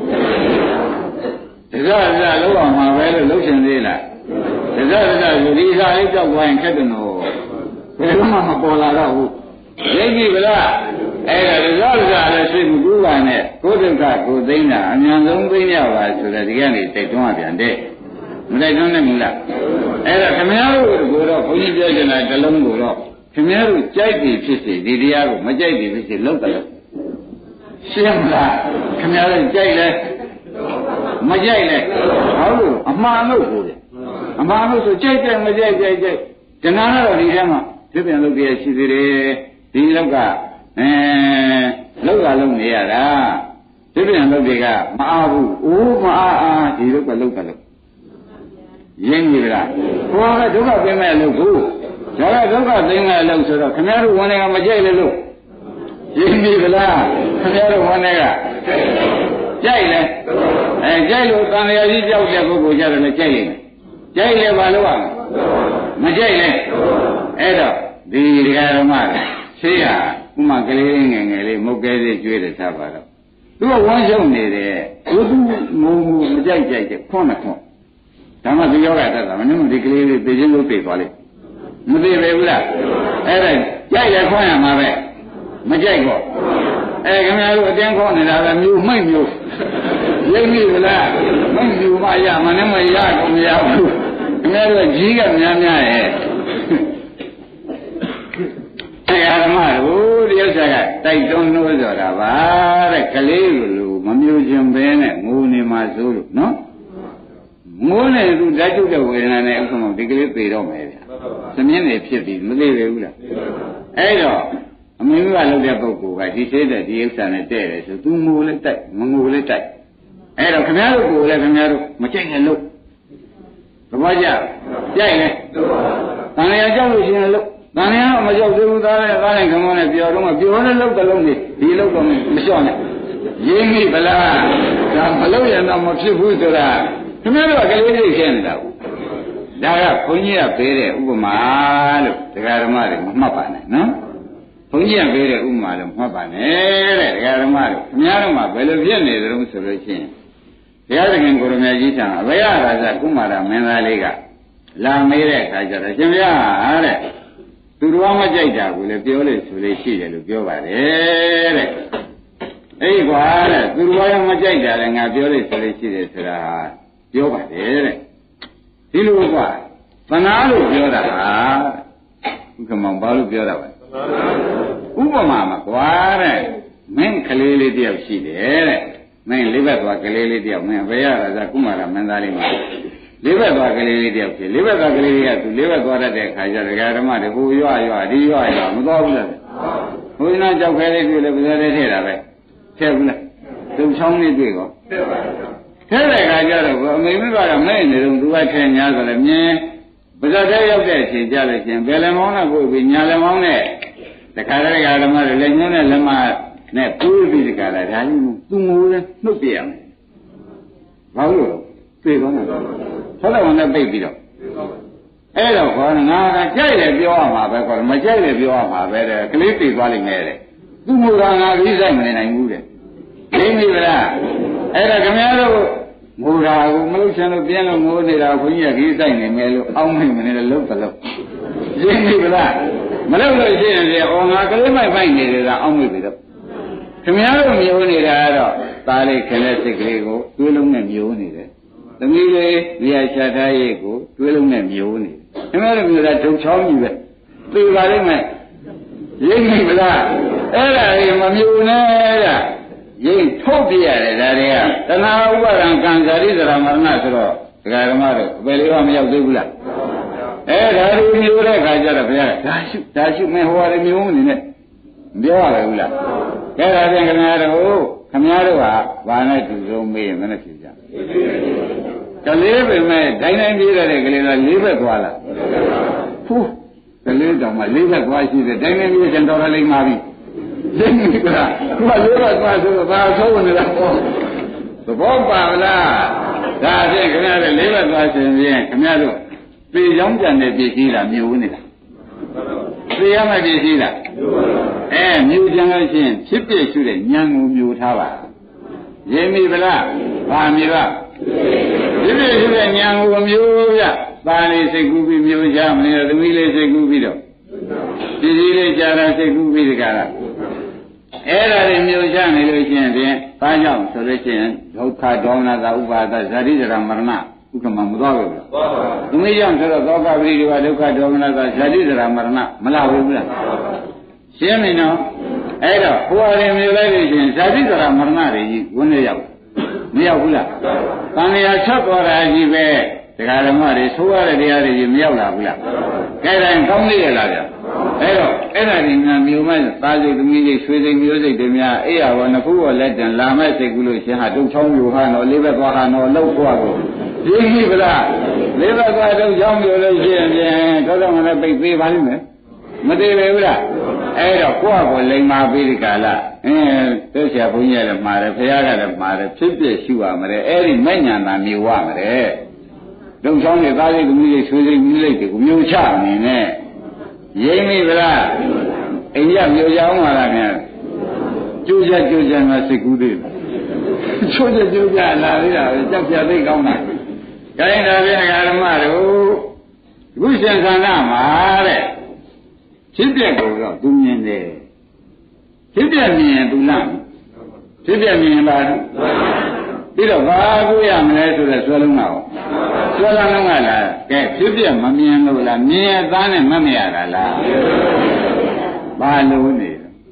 လဲတစ္ဆာတစ္ဆာလုံးအောင်မှာပဲလို့လုံးရှင်သေးလားတစ္ဆာတစ္ဆာယူဒီစားလေးကြောက်သွားရင်ခက်တယ်နော်ဘယ်တော့မှမပေါ်လာတော့ဘူးသိပြီဗလားအဲ့ဒါတစ္ဆာတစ္ဆာလည်းစိတ်မကူးပါနဲ့ကိုယ်ဒုက္ခကိုယ်သိမ်းတာအမြန်ဆုံးသိမ်းရပါဆိုတဲ့ဒီကနေ့တိုက်တွန်းရပြန်တဲ့မတိုက်တွန်းနိုင်ဘူးလားအဲ့ဒါခင်ဗျားတို့ကိုတော့ဘုန်းကြီးပြောချင်တာတစ်လုံးကိုတော့ခင်ဗျားတို့ကြိုက်တယ်ဖြစ်စေဒီတရားကိုမကြိုက်တယ်ဖြစ်စေလောက်တယ်ရှင်းမလားခင်ဗျားတို့ကြိုက်လဲမကြိုက်လဲဟုတ်လို့အမှားလို့ကိုလေအမှားလို့ဆိုကြိုက်တယ်မကြိုက်ကြိုက်ကြိုက်တဏှာကတော့ဒီထဲမှာဒီပြန်လုပ်ပြရရှိသေးတယ်ဒီလောက်ကအဲလောက်ကလုံးနေရတာဒီပြန်လုပ်တွေကမအားဘူးအိုးမအားအားဒီလောက်ကလောက်ကလို့ရင်းပြီလားဟောကဒုက္ခသိမဲ့လို့ကိုဒါကဒုက္ခသိမဲ့လို့ဆိုတော့ခင်ဗျားတို့ဝန်တွေကမကြိုက်လေလို့ရင်းပြီလားခင်ဗျားတို့ဝန်တွေကကြိုက်လေအဲကြိုက်လို့တန်လျာကြီးကြောက်တဲ့ပုဂ္ဂိုလ်ကြတယ်လည်းကြိုက်ရင်ကြိုက်လေဘာလို့ရမကြိုက်လေအဲ့တော့ဒီဒကာဓမ္မဆေးဟာဥမာကလေးငယ်ငယ်လေးမုတ်ကဲလေးကျွေးတယ်ထားပါတော့သူကဝမ်းရှုံနေတယ်သူသူငုံမကြိုက်ကြိုက်ခွန်းနဲ့ခွန်းဒါမှဒီယောဂတက်တာမင်းတို့ဒီကလေးလေးသိချင်းလို့ပြေသွားလိမ့်မသိပဲဘူးလားအဲ့ဒါကြိုက်ရခွန်းရမှာပဲမကြိုက်တော့အဲခင်ဗျားတို့အတင်းခေါ်နေတာပဲမျိုးမိတ်မျိုးရိပ်မိဗလားမိတ်မျိုးမရမနဲ့မရတော့မရဘူးခင်များတို့ကြီးကများများရဲ့တရားဓမ္မတို့ဒီဥစ္စာကတိုက်တွန်းလို့ဆိုတာပါတဲ့ကလေးလူမမျိုးခြင်းပဲနဲ့ငိုနေမှာစိုးလို့နော်ငိုနေသူဓာတ်ကျုပ်တဲ့ဝေဒနာနဲ့ဥက္ကမဒီကလေးသေတော့မယ်ဗျာသမင်းနေဖြစ်ပြီးမသေးပဲဘူးလားအဲ့တော့အမေကလုပ်တဲ့ပုဂ္ဂိုလ်ကဒီသေးတဲ့ဒီဥစ္စာနဲ့တဲ့တယ်ဆိုသူငိုလဲတိုက်မငိုလဲတိုက်အဲ့တော့ခင်ဗျားတို့ကိုလည်းခင်ဗျားတို့မကြိုက်နဲ့လို့သဘောကျကြိုက်လဲတန်ရကြောက်လို့ရှိရင်လို့တန်ရမကြောက်သေးဘူးသားနဲ့သားနဲ့ခင်ဗျားနဲ့ပြောတော့မှပြောတဲ့လို့တလုံးနေဒီလို့တော့မလျှော့နဲ့ရင်းမိဗလားဒါမလို့ရတော့မဖြစ်ဘူးဆိုတာခင်ဗျားတို့ကကလေးလေးရှင်းနေတာဘူးဒါကဘုန်းကြီးကပေးတဲ့ဥပမာလို့တရားဓမ္မတွေမမှတ်ပါနဲ့နော်ဘုန်းကြီးကပေးတဲ့ဥပမာလို့မှတ်ပါနဲ့တဲ့တရားဓမ္မတွေခင်ဗျားတို့မှဘယ်လိုဖြစ်နေကြလို့ဆိုလို့ရှိရင်ဘုရားသခင်ကိုရမကြီးထံအဘယရာဇကုမာရမင်းသားလေးကလာမေးတဲ့အခါကျတော့ရှင်ဗျာတဲ့သူတော်မကြိုက်တာကိုလည်းပြောလို့ဆိုလို့ရှိတယ်လို့ပြောပါတယ်တဲ့အေးကွာတဲ့သူတော်ရောမကြိုက်တာလည်းငါပြောလို့ဆိုလို့ရှိတယ်ဆိုတာဟာပြောပါတယ်တဲ့ဒီလိုကွာသနာလို့ပြောတာဟာဥက္ကမောင်ဘာလို့ပြောတာလဲဥပမာမှာကွာတဲ့မင်းကလေးလေးတယောက်ရှိတယ်တဲ့မင်းလေးဘက်သွားကလေးလေးတယောက်မင်းဘယ်ရတာဇာကုမာရမင်းသားလေးမှာလေးဘက်သွားကလေးလေးတယောက်ဖြစ်လေးဘက်သွားကလေးလေးကသူလေးဘက်သွားတတ်တဲ့ခါကျဒကာဓမ္မတွေဟိုရွရွဒီရွရွမသွားဘူးလားဘုရားကြောက်ခဲလေးတွေ့လဲပဇာလေးထည့်တာပဲထည့်ဘူးလားသူချောင်းလေးတွေ့ကောထည့်ပါဘူးထဲတဲ့ခါကျတော့အမေမိဘကမဲ့နေတော့သူကထင်ညာဆိုလည်းမြင်ပဇာတဲ့ရောက်တဲ့အချိန်ကြလို့ချင်းဘယ်လည်းမောင်းနဲ့ကိုပြီးညာလည်းမောင်းနဲ့တခါတည်းကဓမ္မတွေလည်းညွှန်းတဲ့လက်မနဲ့ပူးပြီးတခါလာဒါကြီးသူငိုးနဲ့နှုတ်ပြရမယ်ဘာလို့ပြေသွားတာဆောက်တော်နဲ့ပိတ်ပြီးတော့အဲ့တော့ခေါ်ငါကကြိုက်တယ်ပြောရမှာပဲခေါ်မကြိုက်တယ်ပြောရမှာပဲတဲ့ကလေးပြေသွားလိမ့်မယ်တဲ့သူငိုတာငါကြီးဆိုင်မနေနိုင်ဘူးတဲ့သိပြီလားအဲ့ဒါခင်ဗျားတို့ငိုတာကိုမလို့ချင်လို့ပြင်းလို့ငိုနေတာခွန်ကြီးကကြီးဆိုင်နေမယ်လို့အောင်းမိမနေလို့လုံးတလုံးသိပြီလားမလို့လို့ရှိရင်လေဩငါကလေးမိုက်ပိုက်နေတယ်ကအောင်းမိပြီတော့ခင်ဗျားတို့မျိုးနေတာကတော့သားလေးခင်တဲ့စိတ်ကလေးကိုတွေးလုံးနဲ့မျိုးနေတယ်သမီးလေးလျှာချထားရေးကိုတွေးလုံးနဲ့မျိုးနေတယ်ခင်ဗျားတို့မျိုးကဒုံချောင်းကြီးပဲသိပါလိမ့်မယ်ရိပ်မိမလားအဲ့ဒါကြီးမမျိုးနဲ့တဲ့ရိပ်ထုတ်ပြရတယ်ဒါတွေကတဏှာဥပါဒံကံဇာတိသရမရဏဆိုတော့ဒကာဓမ္မတို့ဘယ်လေးကမရောက်သေးဘူးလားအဲဒါဒီမျိုးတဲ့ခါကျတော့ဘုရားဒါရှုဒါရှုမင်းဟိုဟာမျိုးနေနဲ့ပြောရဘူးလားအဲ့ဒါဖြင့်ခင်ဗျားတို့ခင်ဗျားတို့ဟာဘာနဲ့တူဆုံးမေးရင်မနဲ့ဖြစ်ကြကလေးပဲမဲ့ဒိုင်းတိုင်းပြေးတဲ့ကလေးကလေးဘက်သွားလားဖူးကလေးတောင်မှလေးဘက်သွားရှိတယ်ဒိုင်းတိုင်းပြေးရင်တော်တော်လိမ့်ပါပြီသိပြီလားသူကလေးဘက်သွားဆိုတော့ဘာဆုံးနေတာပေါ့သဘောပါလားဒါဖြင့်ခင်ဗျားတို့လေးဘက်သွားရှင်ဖြင့်ခင်ဗျားတို့ပြေချောင်းကြံတဲ့ပြည်ကြီးလားမျိုးနေတာသိရမယ့်ပြည်ကြီးလားအဲမျိုးကြံလို့ရှိရင်ဖြစ်ပြရှုတဲ့ဉာဏ်ကိုမျိုးထားပါရင်းပြီဗလားဗာမျိုးကဖြစ်ပြရှုတဲ့ဉာဏ်ကိုမျိုးပြသားလေးစိတ်ကူးပြီးမျိုးချမနေသမီးလေးစိတ်ကူးပြီးတော့ပြည်ကြီးလေးကြာတာစိတ်ကူးပြီးတကလားအဲ့ဒါတွေမျိုးချနေလို့ရှိရင်ဖြင့်ဘာကြောင့်ဆိုလို့ရှိရင်ဒုက္ခဒေါမနတာဥပါဒဇာတိဇရာမရဏဥက္ကမမသွားဘူးလားသမီးကြောင့်ဆိုတော့သောကပရိဒီဝဒုက္ခဒေါမနတာဇာတိဇရာမရဏမလာဘူးလားရှင်းပြီနော်အဲ့တော့ဟိုအရင်မြင်လိုက်လို့ရှိရင်ဇာတိဇရာမရဏတွေကြီးဝင်နေရောက်မရောက်ဘူးလားတန်လျာချက်သွားတာကြီးပဲဒကာဓမ္မတွေသိုးရတဲ့တရားတွေကြီးမရောက်လာဘူးလားကဲတိုင်းကောင်းနေရလားဗျအဲ့တော့အဲ့ဒါဒီငံမျိုးမဲ့သားစိတ်သမီးစိတ်ဆွေစိတ်မျိုးစိတ်တွေများအေးရဘောနှစ်ခုဘောလက်တန်လာမဲ့စိတ်ကူးလို့ရှင်ဟာတုတ်ချောင်းမျိုးဟာတော့လေးဘက်သွားဟာတော့လောက်သွားကိုဒီပြီဗလားလေးဘက်သွားတုတ်ချောင်းမျိုးလို့ရှိရင်တော့တော့မလည်းပိတ်သေးပါလိမ့်မယ်မသေးပဲဘူးလားအဲ့တော့ကိုယ့်အကိုလိမ်မာပြီးဒီကလာအင်းတို့ဆရာဘုန်းကြီးလည်းမှားတယ်ဖခင်ကလည်းမှားတယ်ဖြစ်ဖြစ်ရှုရမယ်အဲ့ဒီမဲ့ညာနာမျိုးဝမယ်တုံချောင်းနဲ့သားစိတ်သမီးစိတ်ဆွေစိတ်မျိုးစိတ်တွေကိုမျိုးချနေနဲ့ရိမ့်မိဗလားအိမ်ရမျိုးရအောင်ပါလားခင်ဗျာကျိုးကြကျိုးကြမှာစိတ်ကူးသေးတယ်ချိုးကြကျိုးကြလာသေးတာကြောက်ပြသိကောင်းတာခိုင်းတာပြန်ဓမ္မတို့ခုရှင်သန္တာမှာတဲ့ဖြစ်ပြက်ကိုတော့သူမြင်တယ်ဖြစ်ပြက်မြင်ရင်သူလားဖြစ်ပြက်မြင်ရင်ပါပြီးတော့ဘာကိုရမလဲဆိုတော့ဆွဲလုံးတော့ဆွဲလုံးလုံးကလားကဲဖြစ်ပြမမြင်လို့လားမြင်ရသားနဲ့မမရတာလားဘာလို့နေ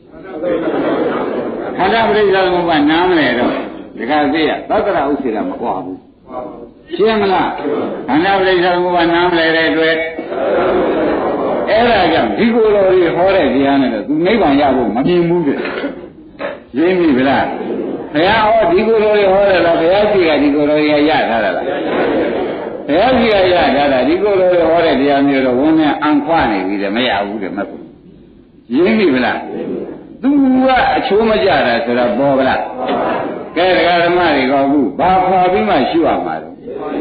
ခန္ဓာပရိစ္ဆေသမုပ္ပါနားမလဲတော့ဒီကသိရသတ္တရဥစ္စေတာမကွာဘူးရှင်းမလားခန္ဓာပရိစ္ဆေသမုပ္ပါနားမလဲတဲ့အတွက်အဲ့ဒါကြောင့်ဒီကိုယ်တော်ကြီးဟောတဲ့တရားနဲ့တော့သူနိဗ္ဗာန်ရဖို့မမြင်ဘူးတဲ့ရင်းပြီဗလားဘုရားဟောဒီကိုယ်တော်ကြီးဟောတယ်လားဘုရားရှိခိုးဒီကိုယ်တော်ကြီးရထားတာလားဘုရားရှိခိုးရထားတာဒီကိုယ်တော်ကြီးဟောတဲ့တရားမျိုးတော့ဝန်းနဲ့အံခွနေပြီတဲ့မရဘူးတဲ့မဟုတ်ရင်းပြီဗလားသူကအချိုးမကြတာဆိုတာပေါ်ဗလားကဲဒကာဓမ္မတွေကအခုဘာခွာပြီးမှရှုရမှာလဲ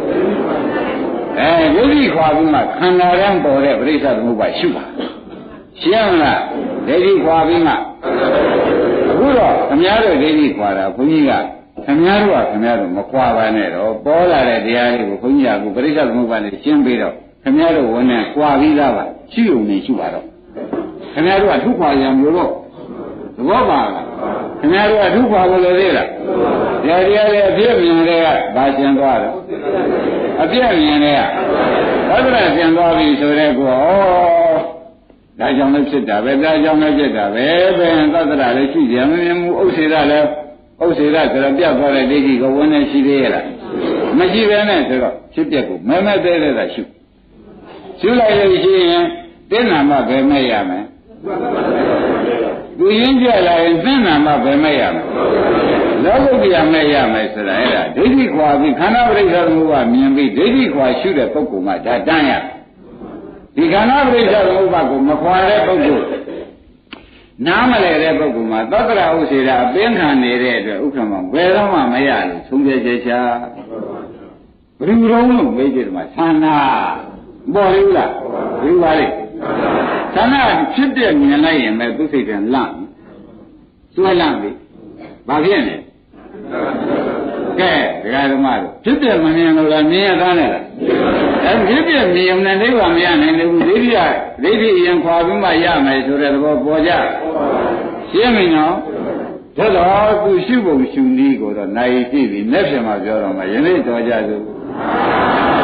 အဲယုတိခွာပြီးမှခန္ဓာတန်းပေါ်တဲ့ပရိစ္ဆေသမုပ္ပါရှုပါရှင်းမလားဒိဋ္ဌိခွာပြီးမှအခုတော့ခမည်းတော်ဒိဋ္ဌိခွာတာဘုန်းကြီးကခမည်းတော်ကခမည်းတော်မခွာပါနဲ့တော့ပေါ်လာတဲ့တရားလေးကိုဘုန်းကြီးကပရိစ္ဆေသမုပ္ပါနဲ့ရှင်းပြီးတော့ခမည်းတော်ဝန်နဲ့ခွာပြီးသားပါရှုုံနေရှုပါတော့ခမည်းတော်ကထုခွာရံမျိုးတော့သဘောပါလားခင်ဗျားတို့ကဒုက္ခကိုလည်းသိလားတရားတရားလေးအပြည့်မြင်တဲ့ကဘာရှင်းသွားတော့အပြည့်မြင်တဲ့ကသတ္တရရှင်းသွားပြီဆိုတဲ့ကောဒါကြောင့်လည်းဖြစ်တာပဲဒါကြောင့်လည်းဖြစ်တာပဲဘယ်သတ္တရလည်းရှိကြမမြင်ဘူးဥစ္စေရလည်းဥစ္စေရဆိုတော့ပြတ်သွားတဲ့ဒိဋ္ဌိကဝန်းနေရှိသေးရဲ့လားမရှိပဲနဲ့ဆိုတော့ဖြစ်ပြက်ကိုမဲမဲသေးသေးသာရှုရှုလိုက်လို့ရှိရင်တင်းနာမှပဲမဲ့ရမယ်သူရင်းကြလာရင်သင်္နာမှပဲမဲ့ရမယ်လောကုတ္တရာမဲ့ရမယ်ဆိုတာအဲ့ဒါဒိဋ္ဌိခွာပြီးခန္ဓာပရိစ္ဆေသမုပ္ပါမြင်ပြီးဒိဋ္ဌိခွာရှုတဲ့ပုဂ္ဂိုလ်မှဒါတန်းရဒီခန္ဓာပရိစ္ဆေသမုပ္ပါကိုမခွာတဲ့ပုဂ္ဂိုလ်နားမလဲတဲ့ပုဂ္ဂိုလ်မှာသတ္တရဥစ္စေတာအပင်ခံနေတဲ့အတွက်ဥက္ကမဘယ်တော့မှမရလို့သုံးပြချက်ချာဘယ်လိုလုံးလို့မေးကြတယ်မှာသန္နာပေါ်လို့လားဘယ်ပါလဲသန္နာဖြစ်တဲ့မြင်လိုက်ရင်ပဲသူစိတ်ကလန့်စွဲလန့်ပြီဘာဖြစ်လဲကဲဒကာဓမ္မတို့ဖြစ်တဲ့မမြင်လို့လားမြင်ရသားနဲ့လားအဲဖြစ်တဲ့မြင်ုံနဲ့နိဗ္ဗာန်မရနိုင်ဘူးဒိဋ္ဌိကဒိဋ္ဌိရင်ခွာပြီးမှရမယ်ဆိုတဲ့သဘောပေါ်ကြရှင်းပြီနော်ဒါတော့သူရှုပုံရှုနည်းကိုတော့နိုင်ကြည့်ပြီလက်ဖြံမှာပြောတော့မှယနေ့တော်ကြစို့